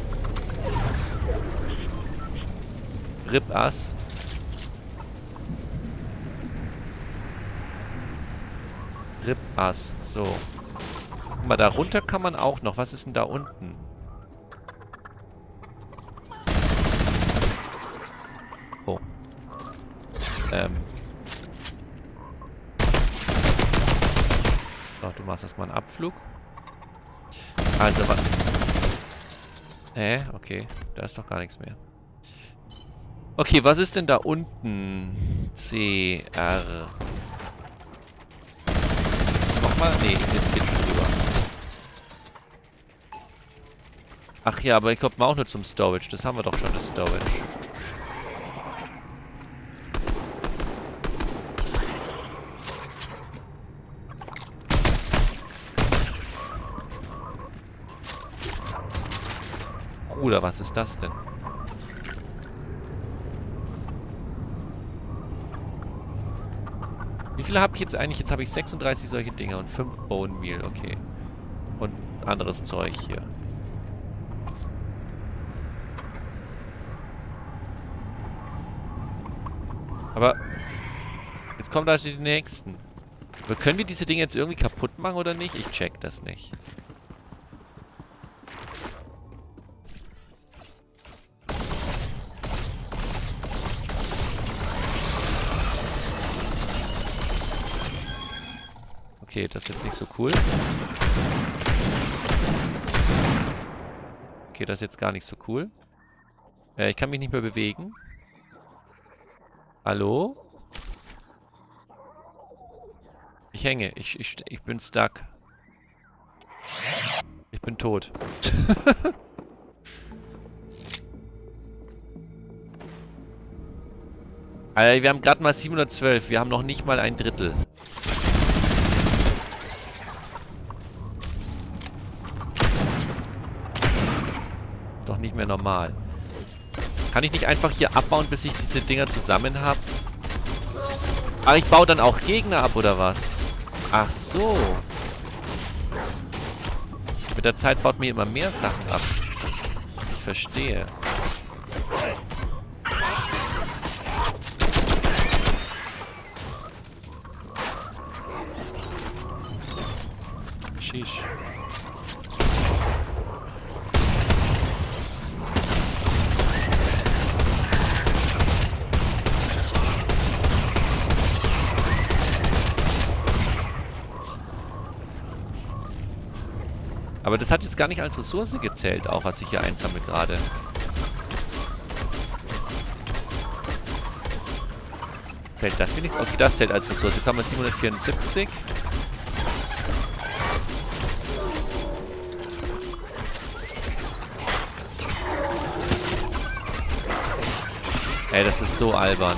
Ripass. Ripass. So. Guck mal, da runter kann man auch noch. Was ist denn da unten? Oh. So, du machst erstmal einen Abflug. Also, was... okay. Da ist doch gar nichts mehr. Okay, was ist denn da unten? C, R. Nochmal? Nee, jetzt geht's schon rüber. Ach ja, aber ich glaube auch nur zum Storage. Das haben wir doch schon, das Storage. Bruder, was ist das denn? Wie viele habe ich jetzt eigentlich? Jetzt habe ich 36 solche Dinger und 5 Bone Meal, okay. Und anderes Zeug hier. Aber jetzt kommen da die nächsten. Aber können wir diese Dinge jetzt irgendwie kaputt machen oder nicht? Ich check das nicht. Okay, das ist jetzt nicht so cool. Okay, das ist jetzt gar nicht so cool. Ich kann mich nicht mehr bewegen. Hallo? Ich hänge. Ich bin stuck. Ich bin tot. Alter, wir haben gerade mal 712. Wir haben noch nicht mal ein Drittel. Doch nicht mehr normal. Kann ich nicht einfach hier abbauen, bis ich diese Dinger zusammen habe? Ach, ich baue dann auch Gegner ab, oder was? Ach so. Mit der Zeit baut mir immer mehr Sachen ab. Ich verstehe. Sheesh. Aber das hat jetzt gar nicht als Ressource gezählt, auch was ich hier einsammle gerade. Zählt das wenigstens? Okay, das zählt als Ressource. Jetzt haben wir 774. Ey, das ist so albern.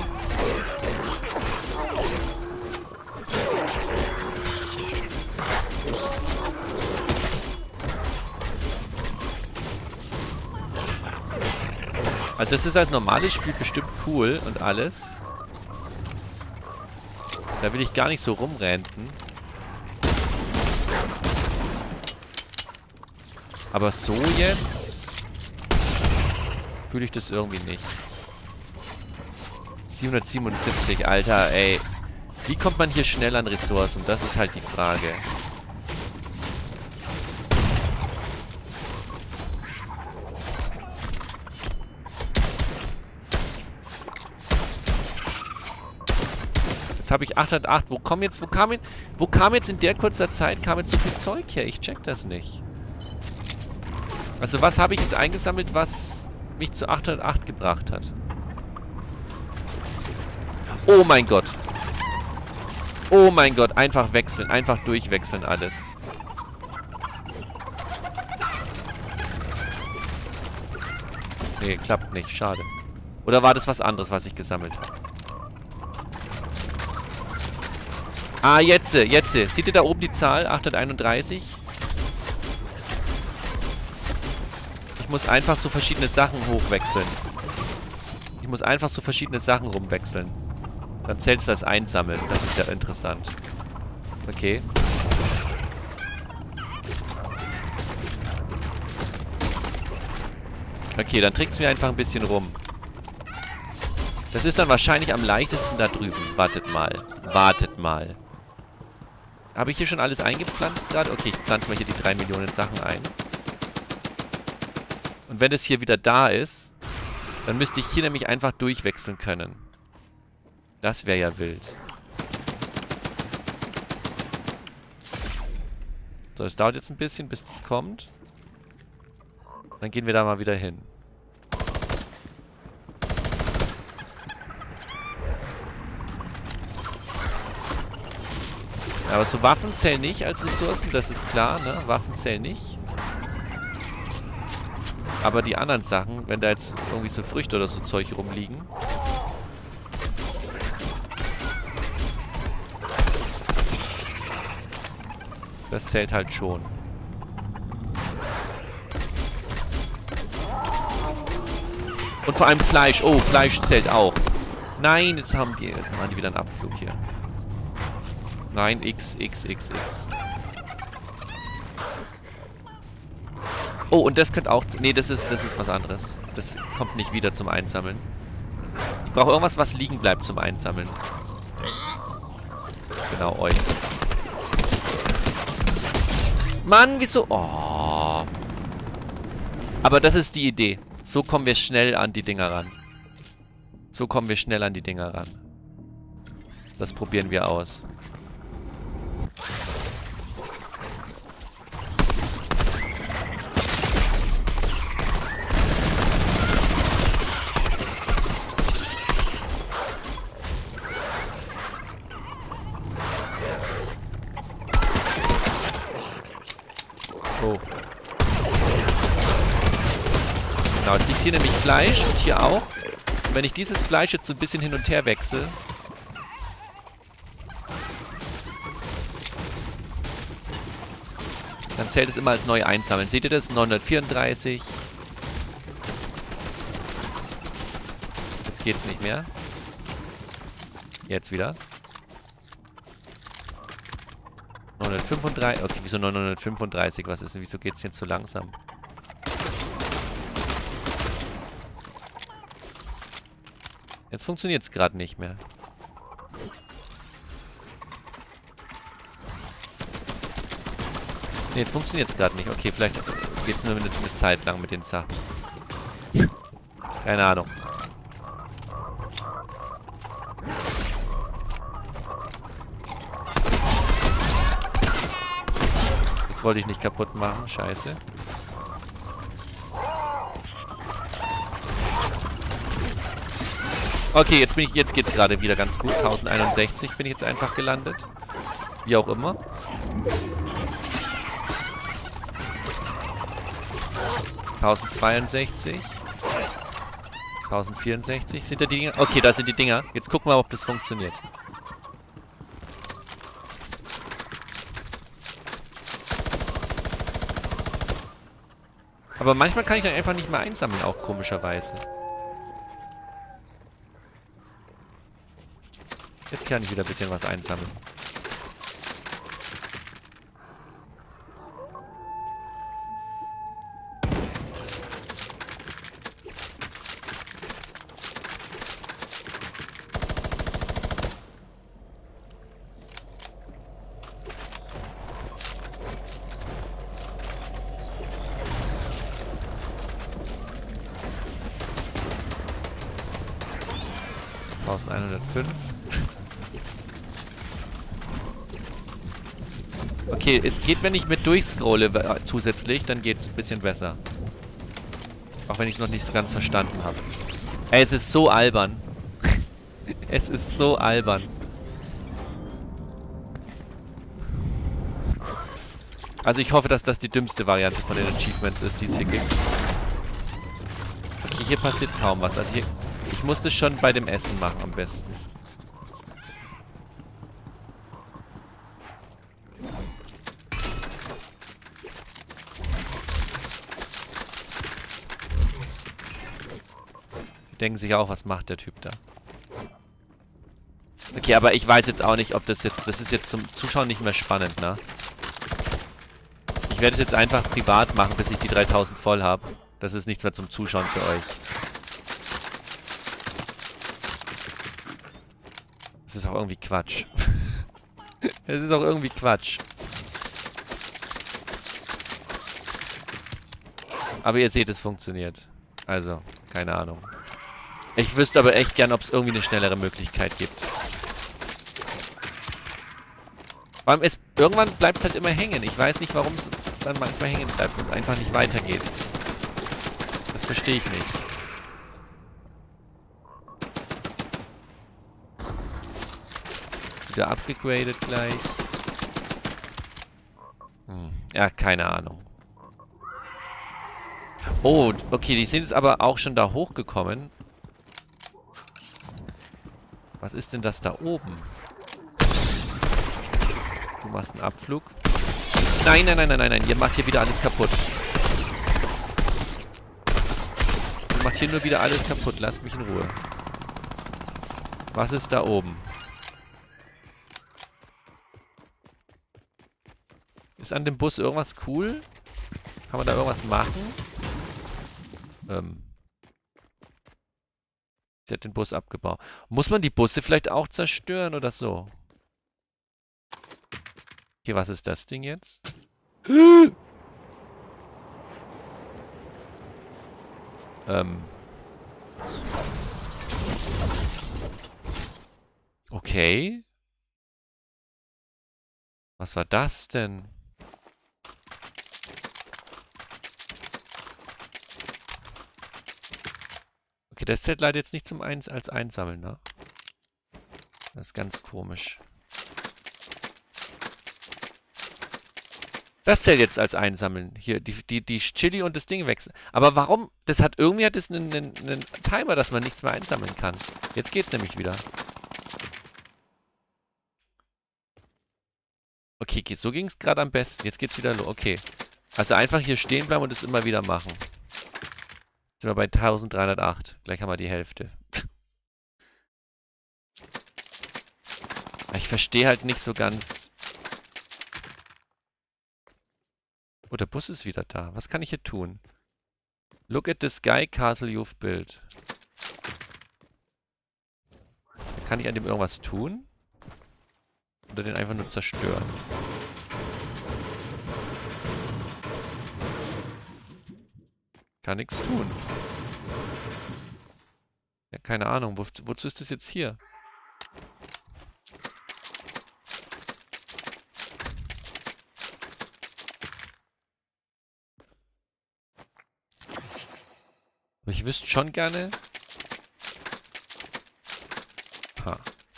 Also das ist als normales Spiel bestimmt cool und alles. Da will ich gar nicht so rumrenten. Aber so jetzt fühle ich das irgendwie nicht. 777, Alter, ey. Wie kommt man hier schnell an Ressourcen? Das ist halt die Frage. Jetzt habe ich 808. Wo kam jetzt in der kurzer Zeit kam jetzt so viel Zeug her? Ich check das nicht. Also was habe ich jetzt eingesammelt, was mich zu 808 gebracht hat? Oh mein Gott. Oh mein Gott, einfach wechseln, einfach durchwechseln alles. Nee, klappt nicht, schade. Oder war das was anderes, was ich gesammelt habe? Ah, jetzt. Seht ihr da oben die Zahl? 831. Ich muss einfach so verschiedene Sachen hochwechseln. Ich muss einfach so verschiedene Sachen rumwechseln. Dann zählt es als Einsammeln. Das ist ja interessant. Okay. Okay, dann trägt es mir einfach ein bisschen rum. Das ist dann wahrscheinlich am leichtesten da drüben. Wartet mal. Wartet mal. Habe ich hier schon alles eingepflanzt gerade? Okay, ich pflanze mal hier die 3 Millionen Sachen ein. Und wenn es hier wieder da ist, dann müsste ich hier nämlich einfach durchwechseln können. Das wäre ja wild. So, es dauert jetzt ein bisschen, bis das kommt. Dann gehen wir da mal wieder hin. Aber so Waffen zählen nicht als Ressourcen, das ist klar, ne? Waffen zählen nicht. Aber die anderen Sachen, wenn da jetzt irgendwie so Früchte oder so Zeug rumliegen. Das zählt halt schon. Und vor allem Fleisch. Oh, Fleisch zählt auch. Nein, jetzt machen die wieder einen Abflug hier. Nein, X. Oh, und das könnte auch... Nee, das ist was anderes. Das kommt nicht wieder zum Einsammeln. Ich brauche irgendwas, was liegen bleibt zum Einsammeln. Genau, euch. Mann, wieso... Oh. Aber das ist die Idee. So kommen wir schnell an die Dinger ran. So kommen wir schnell an die Dinger ran. Das probieren wir aus. Oh. Genau, es liegt hier nämlich Fleisch und hier auch. Und wenn ich dieses Fleisch jetzt so ein bisschen hin und her wechsle... Dann zählt es immer als neu einsammeln. Seht ihr das? 934. Jetzt geht's nicht mehr. Jetzt wieder. 935. Okay, wieso 935? Was ist denn? Wieso geht's denn zu langsam? Jetzt funktioniert es gerade nicht mehr. Nee, jetzt funktioniert es gerade nicht. Okay, vielleicht geht es nur eine Zeit lang mit den Sachen. Keine Ahnung. Das wollte ich nicht kaputt machen. Scheiße. Okay, jetzt geht's gerade wieder ganz gut. 1061 bin ich jetzt einfach gelandet. Wie auch immer. (1062) 1064 sind da die Dinger. Okay, da sind die Dinger. Jetzt gucken wir, ob das funktioniert. Aber manchmal kann ich dann einfach nicht mehr einsammeln, auch komischerweise. Jetzt kann ich wieder ein bisschen was einsammeln. (1105) Okay, es geht, wenn ich mit durchscrolle zusätzlich, dann geht es ein bisschen besser. Auch wenn ich es noch nicht so ganz verstanden habe. Ey, es ist so albern. Es ist so albern. Also ich hoffe, dass das die dümmste Variante von den Achievements ist, die es hier gibt. Okay, hier passiert kaum was. Also hier, ich muss das schon bei dem Essen machen am besten. Die denken sich auch, was macht der Typ da? Okay, aber ich weiß jetzt auch nicht, ob das jetzt... Das ist jetzt zum Zuschauen nicht mehr spannend, ne? Ich werde es jetzt einfach privat machen, bis ich die 3000 voll habe. Das ist nichts mehr zum Zuschauen für euch. Das ist auch irgendwie Quatsch. Es ist auch irgendwie Quatsch. Aber ihr seht, es funktioniert. Also, keine Ahnung. Ich wüsste aber echt gern, ob es irgendwie eine schnellere Möglichkeit gibt. Vor allem irgendwann bleibt es halt immer hängen. Ich weiß nicht, warum es dann manchmal hängen bleibt und einfach nicht weitergeht. Das verstehe ich nicht. Wieder abgegradet gleich. Ja, keine Ahnung. Oh, okay, die sind jetzt aber auch schon da hochgekommen. Was ist denn das da oben? Du machst einen Abflug. Nein, nein, nein, nein, nein, nein. Ihr macht hier wieder alles kaputt. Ihr macht hier nur wieder alles kaputt. Lasst mich in Ruhe. Was ist da oben? Ist an dem Bus irgendwas cool? Kann man da irgendwas machen? Sie hat den Bus abgebaut. Muss man die Busse vielleicht auch zerstören oder so? Okay, was ist das Ding jetzt? Okay. Was war das denn? Okay, das zählt leider jetzt nicht zum als Einsammeln, ne? Das ist ganz komisch. Das zählt jetzt als Einsammeln. Hier, die Chili und das Ding wechseln. Aber warum? Irgendwie hat es einen Timer, dass man nichts mehr einsammeln kann. Jetzt geht's nämlich wieder. Okay, so ging es gerade am besten. Jetzt geht's wieder los. Okay. Also einfach hier stehen bleiben und es immer wieder machen. Sind wir bei 1308. Gleich haben wir die Hälfte. Ich verstehe halt nicht so ganz... Oh, der Bus ist wieder da. Was kann ich hier tun? Look at the sky castle you've built. Kann ich an dem irgendwas tun? Oder den einfach nur zerstören? Kann nichts tun. Ja, keine Ahnung. Wozu ist das jetzt hier? Aber ich wüsste schon gerne... Ha.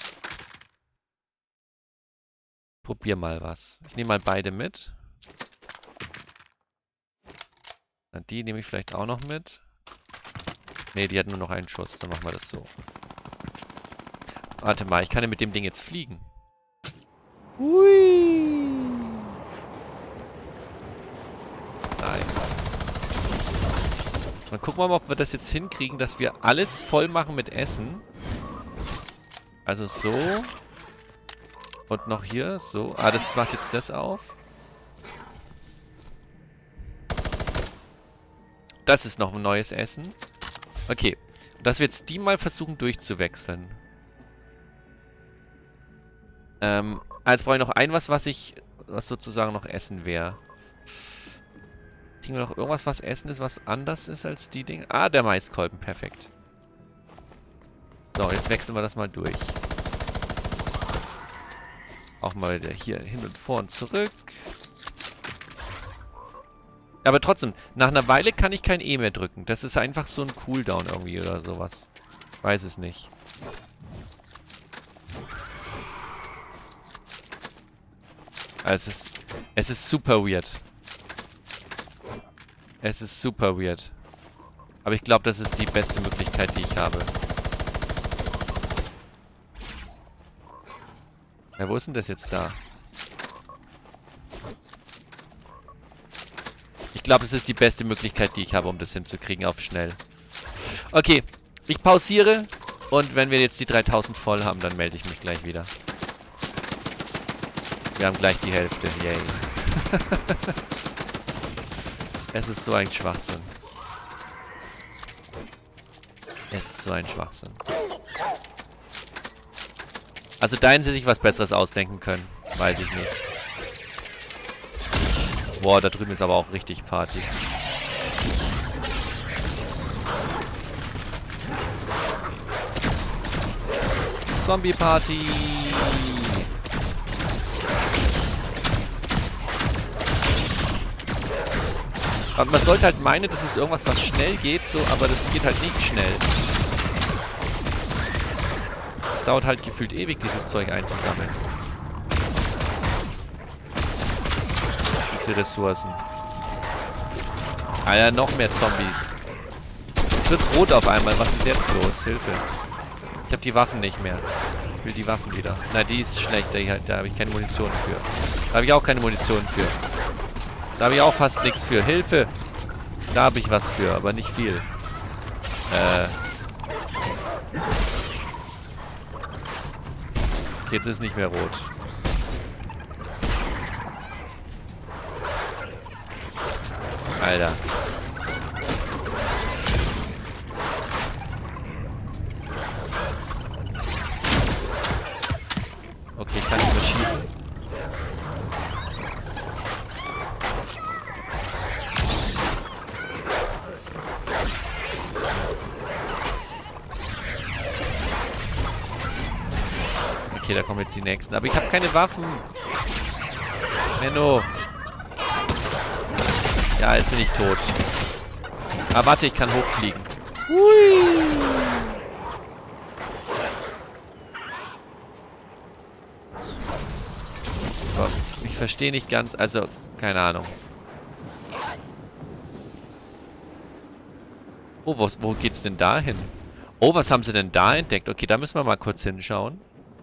Probier mal was. Ich nehme mal beide mit. Dann die nehme ich vielleicht auch noch mit. Ne, die hat nur noch einen Schuss. Dann machen wir das so. Warte mal, ich kann ja mit dem Ding jetzt fliegen. Hui. Nice. Dann gucken wir mal, ob wir das jetzt hinkriegen, dass wir alles voll machen mit Essen. Also so. Und noch hier, so. Ah, das macht jetzt das auf. Das ist noch ein neues Essen. Okay. Dass wir jetzt die mal versuchen durchzuwechseln. Jetzt brauche ich noch was sozusagen noch Essen wäre. Kriegen wir noch irgendwas, was Essen ist, was anders ist als die Dinge? Ah, der Maiskolben. Perfekt. So, jetzt wechseln wir das mal durch. Auch mal wieder hier hin und vor und zurück. Aber trotzdem, nach einer Weile kann ich kein E mehr drücken. Das ist einfach so ein Cooldown irgendwie oder sowas. Weiß es nicht. Also es ist super weird. Es ist super weird. Aber ich glaube, das ist die beste Möglichkeit, die ich habe. Ja, wo ist denn das jetzt da? Ich glaube, es ist die beste Möglichkeit, die ich habe, um das hinzukriegen auf schnell. Okay, ich pausiere und wenn wir jetzt die 3000 voll haben, dann melde ich mich gleich wieder. Wir haben gleich die Hälfte. Yay. Es ist so ein Schwachsinn. Es ist so ein Schwachsinn. Also da hätten sie sich was Besseres ausdenken können. Weiß ich nicht. Boah, da drüben ist aber auch richtig Party. Zombie-Party! Und man sollte halt meinen, das ist irgendwas, was schnell geht, so, aber das geht halt nicht schnell. Es dauert halt gefühlt ewig, dieses Zeug einzusammeln. Diese Ressourcen. Ah ja, noch mehr Zombies. Jetzt wird's rot auf einmal. Was ist jetzt los? Hilfe. Ich habe die Waffen nicht mehr. Ich will die Waffen wieder. Na, die ist schlecht. Da habe ich keine Munition für. Da habe ich auch keine Munition für. Da habe ich auch fast nichts für. Hilfe! Da habe ich was für, aber nicht viel. Okay, jetzt ist es nicht mehr rot. Alter. Okay, ich kann nicht mehr schießen. Okay, da kommen jetzt die nächsten. Aber ich habe keine Waffen. Menno. Ja, jetzt bin ich tot. Ah, warte, ich kann hochfliegen. Hui. So, ich verstehe nicht ganz, also, keine Ahnung. Oh, wo geht's denn da hin? Oh, was haben sie denn da entdeckt? Okay, da müssen wir mal kurz hinschauen.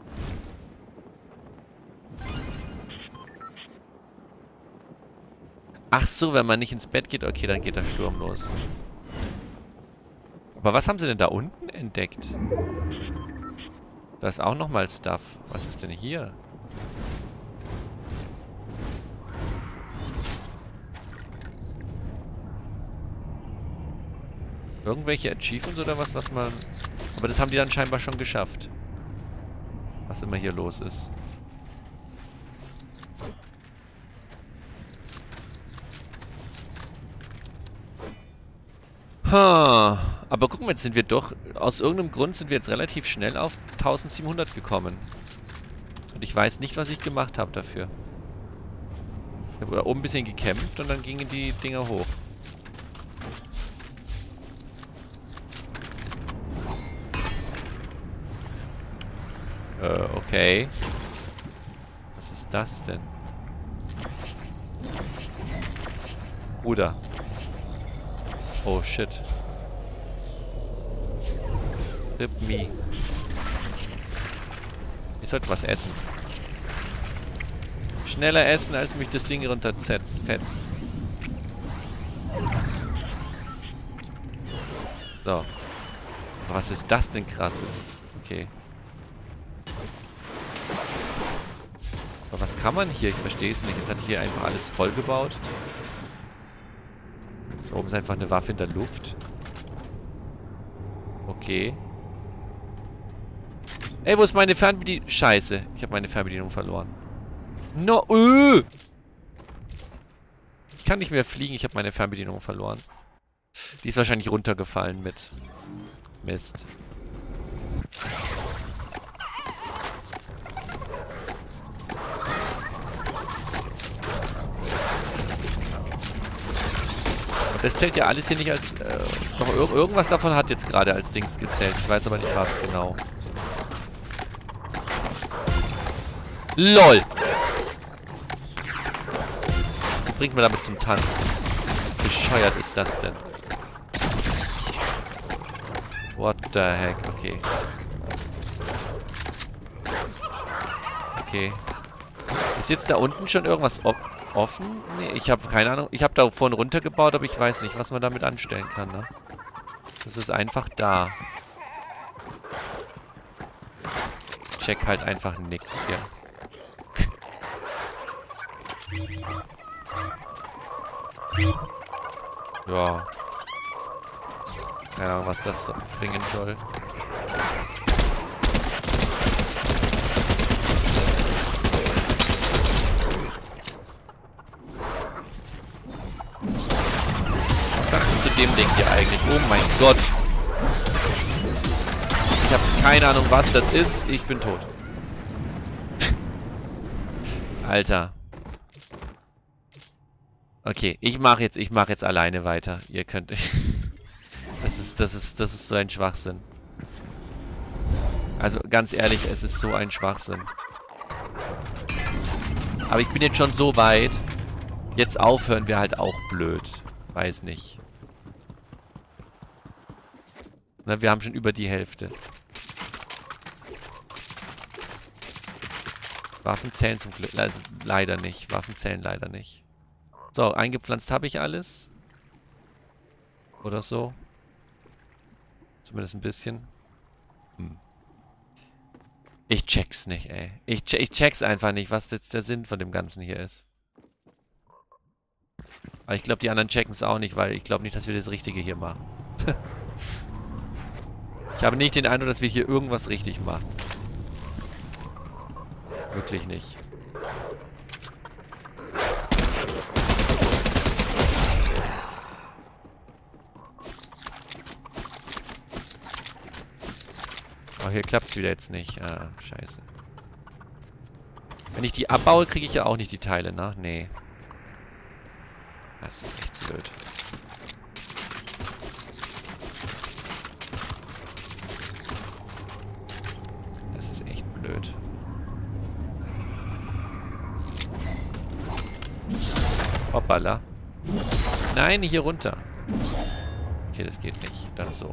Ach so, wenn man nicht ins Bett geht, okay, dann geht der Sturm los. Aber was haben sie denn da unten entdeckt? Da ist auch nochmal Stuff. Was ist denn hier? Irgendwelche Achievements oder was man... Aber das haben die dann scheinbar schon geschafft. Was immer hier los ist. Aber gucken wir, jetzt sind wir doch... Aus irgendeinem Grund sind wir jetzt relativ schnell auf 1700 gekommen. Und ich weiß nicht, was ich gemacht habe dafür. Ich habe da oben ein bisschen gekämpft und dann gingen die Dinger hoch. Okay. Was ist das denn? Bruder. Oh, shit. Rip me. Ich sollte was essen. Schneller essen, als mich das Ding runterfetzt. So. Aber was ist das denn krasses? Okay. Aber was kann man hier? Ich verstehe es nicht. Jetzt hat hier einfach alles vollgebaut. Da oben ist einfach eine Waffe in der Luft. Okay. Ey, wo ist meine Fernbedienung? Scheiße. Ich habe meine Fernbedienung verloren. No. Ich kann nicht mehr fliegen. Ich habe meine Fernbedienung verloren. Die ist wahrscheinlich runtergefallen mit Mist. Das zählt ja alles hier nicht als... Doch irgendwas davon hat jetzt gerade als Dings gezählt. Ich weiß aber nicht was genau. LOL! Die bringt man damit zum Tanzen. Wie bescheuert ist das denn? What the heck? Okay. Okay. Ist jetzt da unten schon irgendwas offen? Nee, ich habe keine Ahnung. Ich habe da vorhin runtergebaut, aber ich weiß nicht, was man damit anstellen kann, ne? Das ist einfach da. Check halt einfach nix hier. Ja. Keine Ahnung, was das so bringen soll. Was sagst du zu dem Ding hier eigentlich? Oh mein Gott. Ich habe keine Ahnung, was das ist. Ich bin tot. Alter. Okay, ich mache jetzt alleine weiter. Ihr könnt... Das ist so ein Schwachsinn. Also ganz ehrlich, es ist so ein Schwachsinn. Aber ich bin jetzt schon so weit. Jetzt aufhören wäre halt auch blöd. Weiß nicht. Na, wir haben schon über die Hälfte. Waffen zählen zum Glück leider nicht. Waffen zählen leider nicht. So, eingepflanzt habe ich alles. Oder so. Zumindest ein bisschen. Ich check's nicht, ey. Ich check's einfach nicht, was jetzt der Sinn von dem Ganzen hier ist. Aber ich glaube, die anderen checken es auch nicht, weil ich glaube nicht, dass wir das Richtige hier machen. Ich habe nicht den Eindruck, dass wir hier irgendwas richtig machen. Wirklich nicht. Oh, hier klappt es wieder jetzt nicht. Ah, scheiße. Wenn ich die abbaue, kriege ich ja auch nicht die Teile, ne? Nee. Das ist echt blöd. Das ist echt blöd. Hoppala. Nein, hier runter. Okay, das geht nicht. Dann so.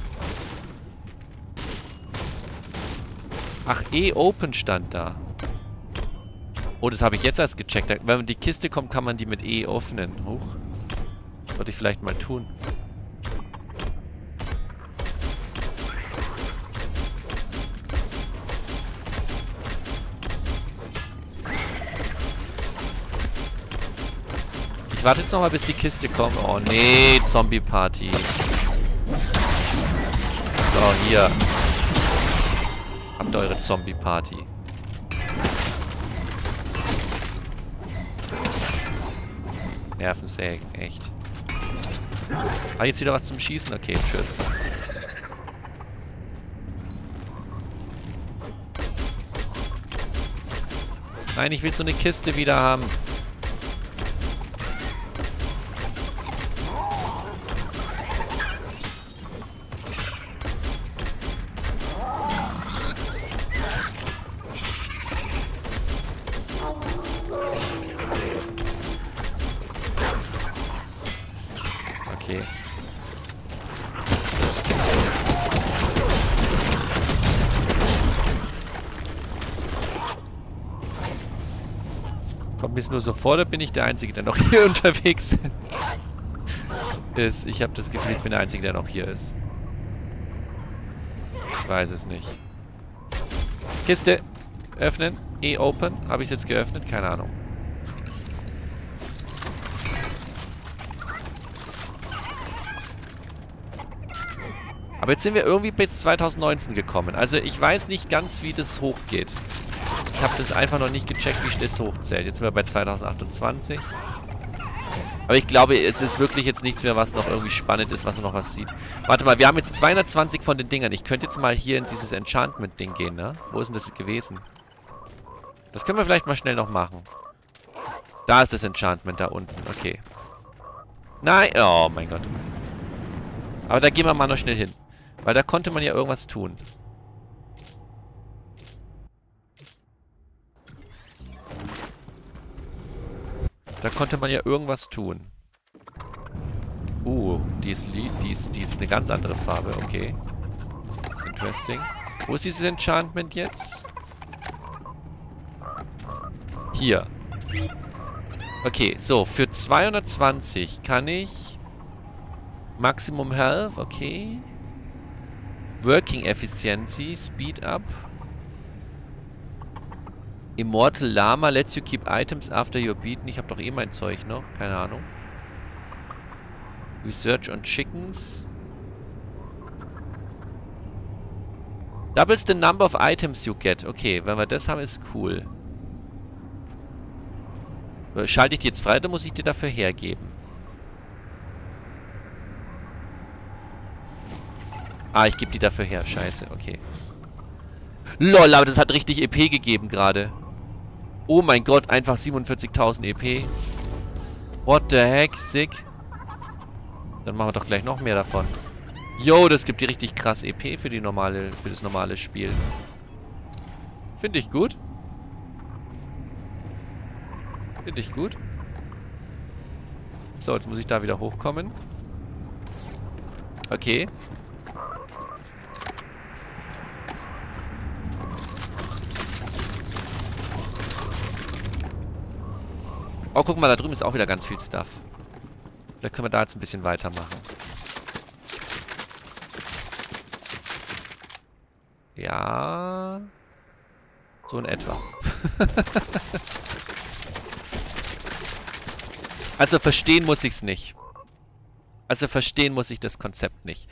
Ach, E-Open stand da. Oh, das habe ich jetzt erst gecheckt. Wenn die Kiste kommt, kann man die mit E öffnen. Huch. Sollte ich vielleicht mal tun. Ich warte jetzt nochmal, bis die Kiste kommt. Oh nee, Zombie-Party. So, hier. Habt eure Zombie-Party. Nervensägen, echt. Ah, jetzt wieder was zum Schießen? Okay, tschüss. Nein, ich will so eine Kiste wieder haben. Okay. Kommt mir es nur so vor, oder bin ich der Einzige, der noch hier unterwegs ist? Ich habe das Gefühl, ich bin der Einzige, der noch hier ist. Ich weiß es nicht. Kiste öffnen. E-Open. Habe ich es jetzt geöffnet? Keine Ahnung. Aber jetzt sind wir irgendwie bis 2019 gekommen. Also ich weiß nicht ganz, wie das hochgeht. Ich habe das einfach noch nicht gecheckt, wie das hochzählt. Jetzt sind wir bei 2028. Aber ich glaube, es ist wirklich jetzt nichts mehr, was noch irgendwie spannend ist, was man noch was sieht. Warte mal, wir haben jetzt 220 von den Dingern. Ich könnte jetzt mal hier in dieses Enchantment-Ding gehen, ne? Wo ist denn das gewesen? Das können wir vielleicht mal schnell noch machen. Da ist das Enchantment, da unten. Okay. Nein, oh mein Gott. Aber da gehen wir mal noch schnell hin. Weil da konnte man ja irgendwas tun. Da konnte man ja irgendwas tun. Die ist eine ganz andere Farbe. Okay. Interesting. Wo ist dieses Enchantment jetzt? Hier. Okay, so. Für 220 kann ich... Maximum Health, okay. Working Efficiency, Speed Up. Immortal Llama lets you keep items after you're beaten. Ich habe doch eh mein Zeug noch. Keine Ahnung. Research on Chickens. Doubles the number of items you get. Okay, wenn wir das haben, ist cool. Schalte ich die jetzt frei oder muss ich dir dafür hergeben? Ah, ich gebe die dafür her. Scheiße, okay. LOL, aber das hat richtig EP gegeben gerade. Oh mein Gott, einfach 47.000 EP. What the heck, sick. Dann machen wir doch gleich noch mehr davon. Yo, das gibt die richtig krass EP für das normale Spiel. Finde ich gut. Finde ich gut. So, jetzt muss ich da wieder hochkommen. Okay. Oh, guck mal, da drüben ist auch wieder ganz viel Stuff. Vielleicht können wir da jetzt ein bisschen weitermachen. Ja. So in etwa. Also verstehen muss ich's nicht. Also verstehen muss ich das Konzept nicht.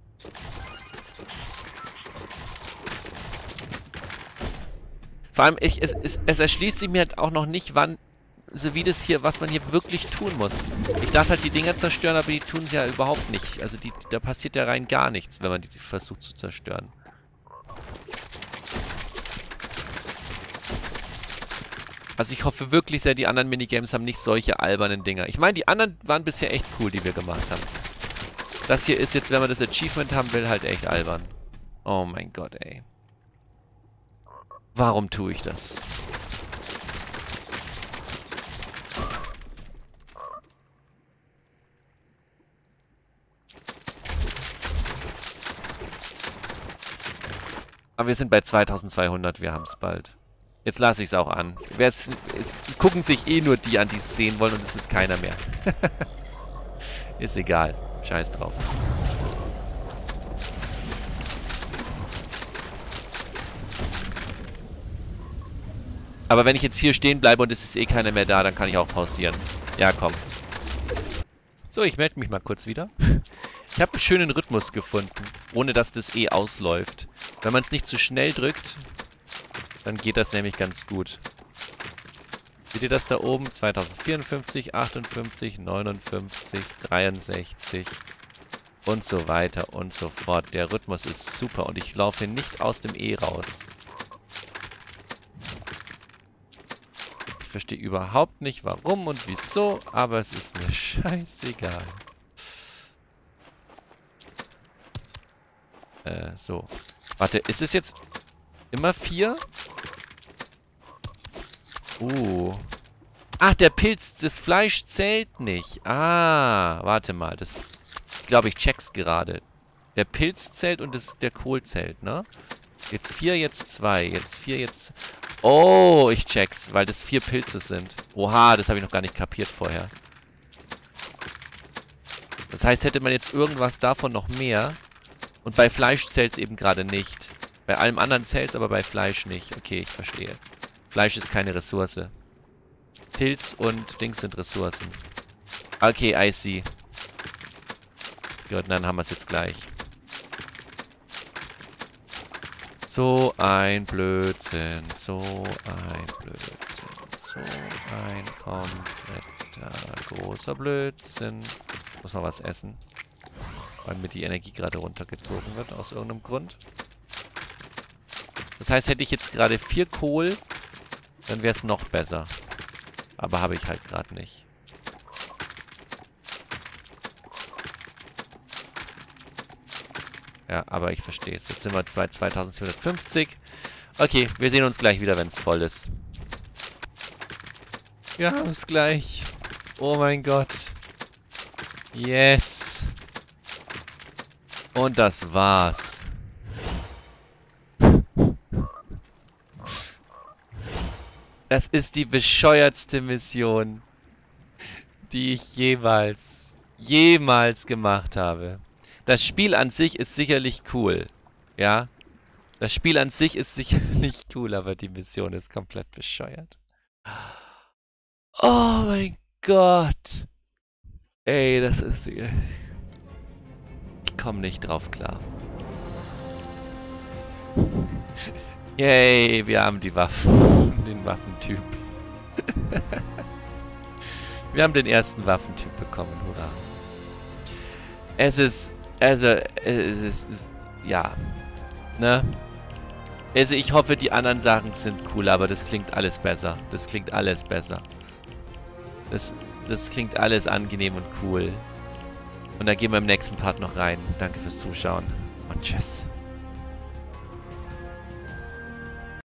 Vor allem, es erschließt sich mir halt auch noch nicht, wann... Also wie das hier, was man hier wirklich tun muss. Ich dachte halt, die Dinger zerstören, aber die tun es ja überhaupt nicht. Also da passiert ja rein gar nichts, wenn man die versucht zu zerstören. Also ich hoffe wirklich sehr, die anderen Minigames haben nicht solche albernen Dinger. Ich meine, die anderen waren bisher echt cool, die wir gemacht haben. Das hier ist jetzt, wenn man das Achievement haben will, halt echt albern. Oh mein Gott, ey. Warum tue ich das? Aber wir sind bei 2200, wir haben es bald. Jetzt lasse ich es auch an. Es gucken sich eh nur die an, die es sehen wollen und es ist keiner mehr. Ist egal. Scheiß drauf. Aber wenn ich jetzt hier stehen bleibe und es ist eh keiner mehr da, dann kann ich auch pausieren. Ja, komm. So, ich melde mich mal kurz wieder. Ich habe einen schönen Rhythmus gefunden, ohne dass das eh ausläuft. Wenn man es nicht zu schnell drückt, dann geht das nämlich ganz gut. Seht ihr das da oben? 2054, 58, 59, 63 und so weiter und so fort. Der Rhythmus ist super und ich laufe nicht aus dem E raus. Ich verstehe überhaupt nicht, warum und wieso, aber es ist mir scheißegal. So. Warte, ist es jetzt immer 4? Ach, der Pilz, das Fleisch zählt nicht. Ah, warte mal. Das, ich glaube, ich check's gerade. Der Pilz zählt und der Kohl zählt, ne? Jetzt 4, jetzt 2. Jetzt 4, jetzt... Oh, ich check's, weil das 4 Pilze sind. Oha, das habe ich noch gar nicht kapiert vorher. Das heißt, hätte man jetzt irgendwas davon noch mehr... Und bei Fleisch zählt es eben gerade nicht. Bei allem anderen zählt es, aber bei Fleisch nicht. Okay, ich verstehe. Fleisch ist keine Ressource. Pilz und Dings sind Ressourcen. Okay, I see. Gut, dann haben wir es jetzt gleich. So ein Blödsinn. So ein Blödsinn. So ein kompletter großer Blödsinn. Muss noch was essen. Weil mir die Energie gerade runtergezogen wird, aus irgendeinem Grund. Das heißt, hätte ich jetzt gerade 4 Kohl, dann wäre es noch besser. Aber habe ich halt gerade nicht. Ja, aber ich verstehe es. Jetzt sind wir bei 2750. Okay, wir sehen uns gleich wieder, wenn es voll ist. Wir haben es gleich. Oh mein Gott. Yes. Und das war's. Das ist die bescheuertste Mission, die ich jemals gemacht habe. Das Spiel an sich ist sicherlich cool. Ja? Das Spiel an sich ist sicherlich cool, aber die Mission ist komplett bescheuert. Oh mein Gott. Ey, das ist... Ich komm nicht drauf klar. Yay, wir haben die Waffen. Den Waffentyp. Wir haben den ersten Waffentyp bekommen, hurra. Es ist... ja. Ne? Also ich hoffe, die anderen Sachen sind cool, aber das klingt alles besser. Das klingt alles besser. Das klingt alles angenehm und cool. Und da gehen wir im nächsten Part noch rein. Danke fürs Zuschauen und tschüss.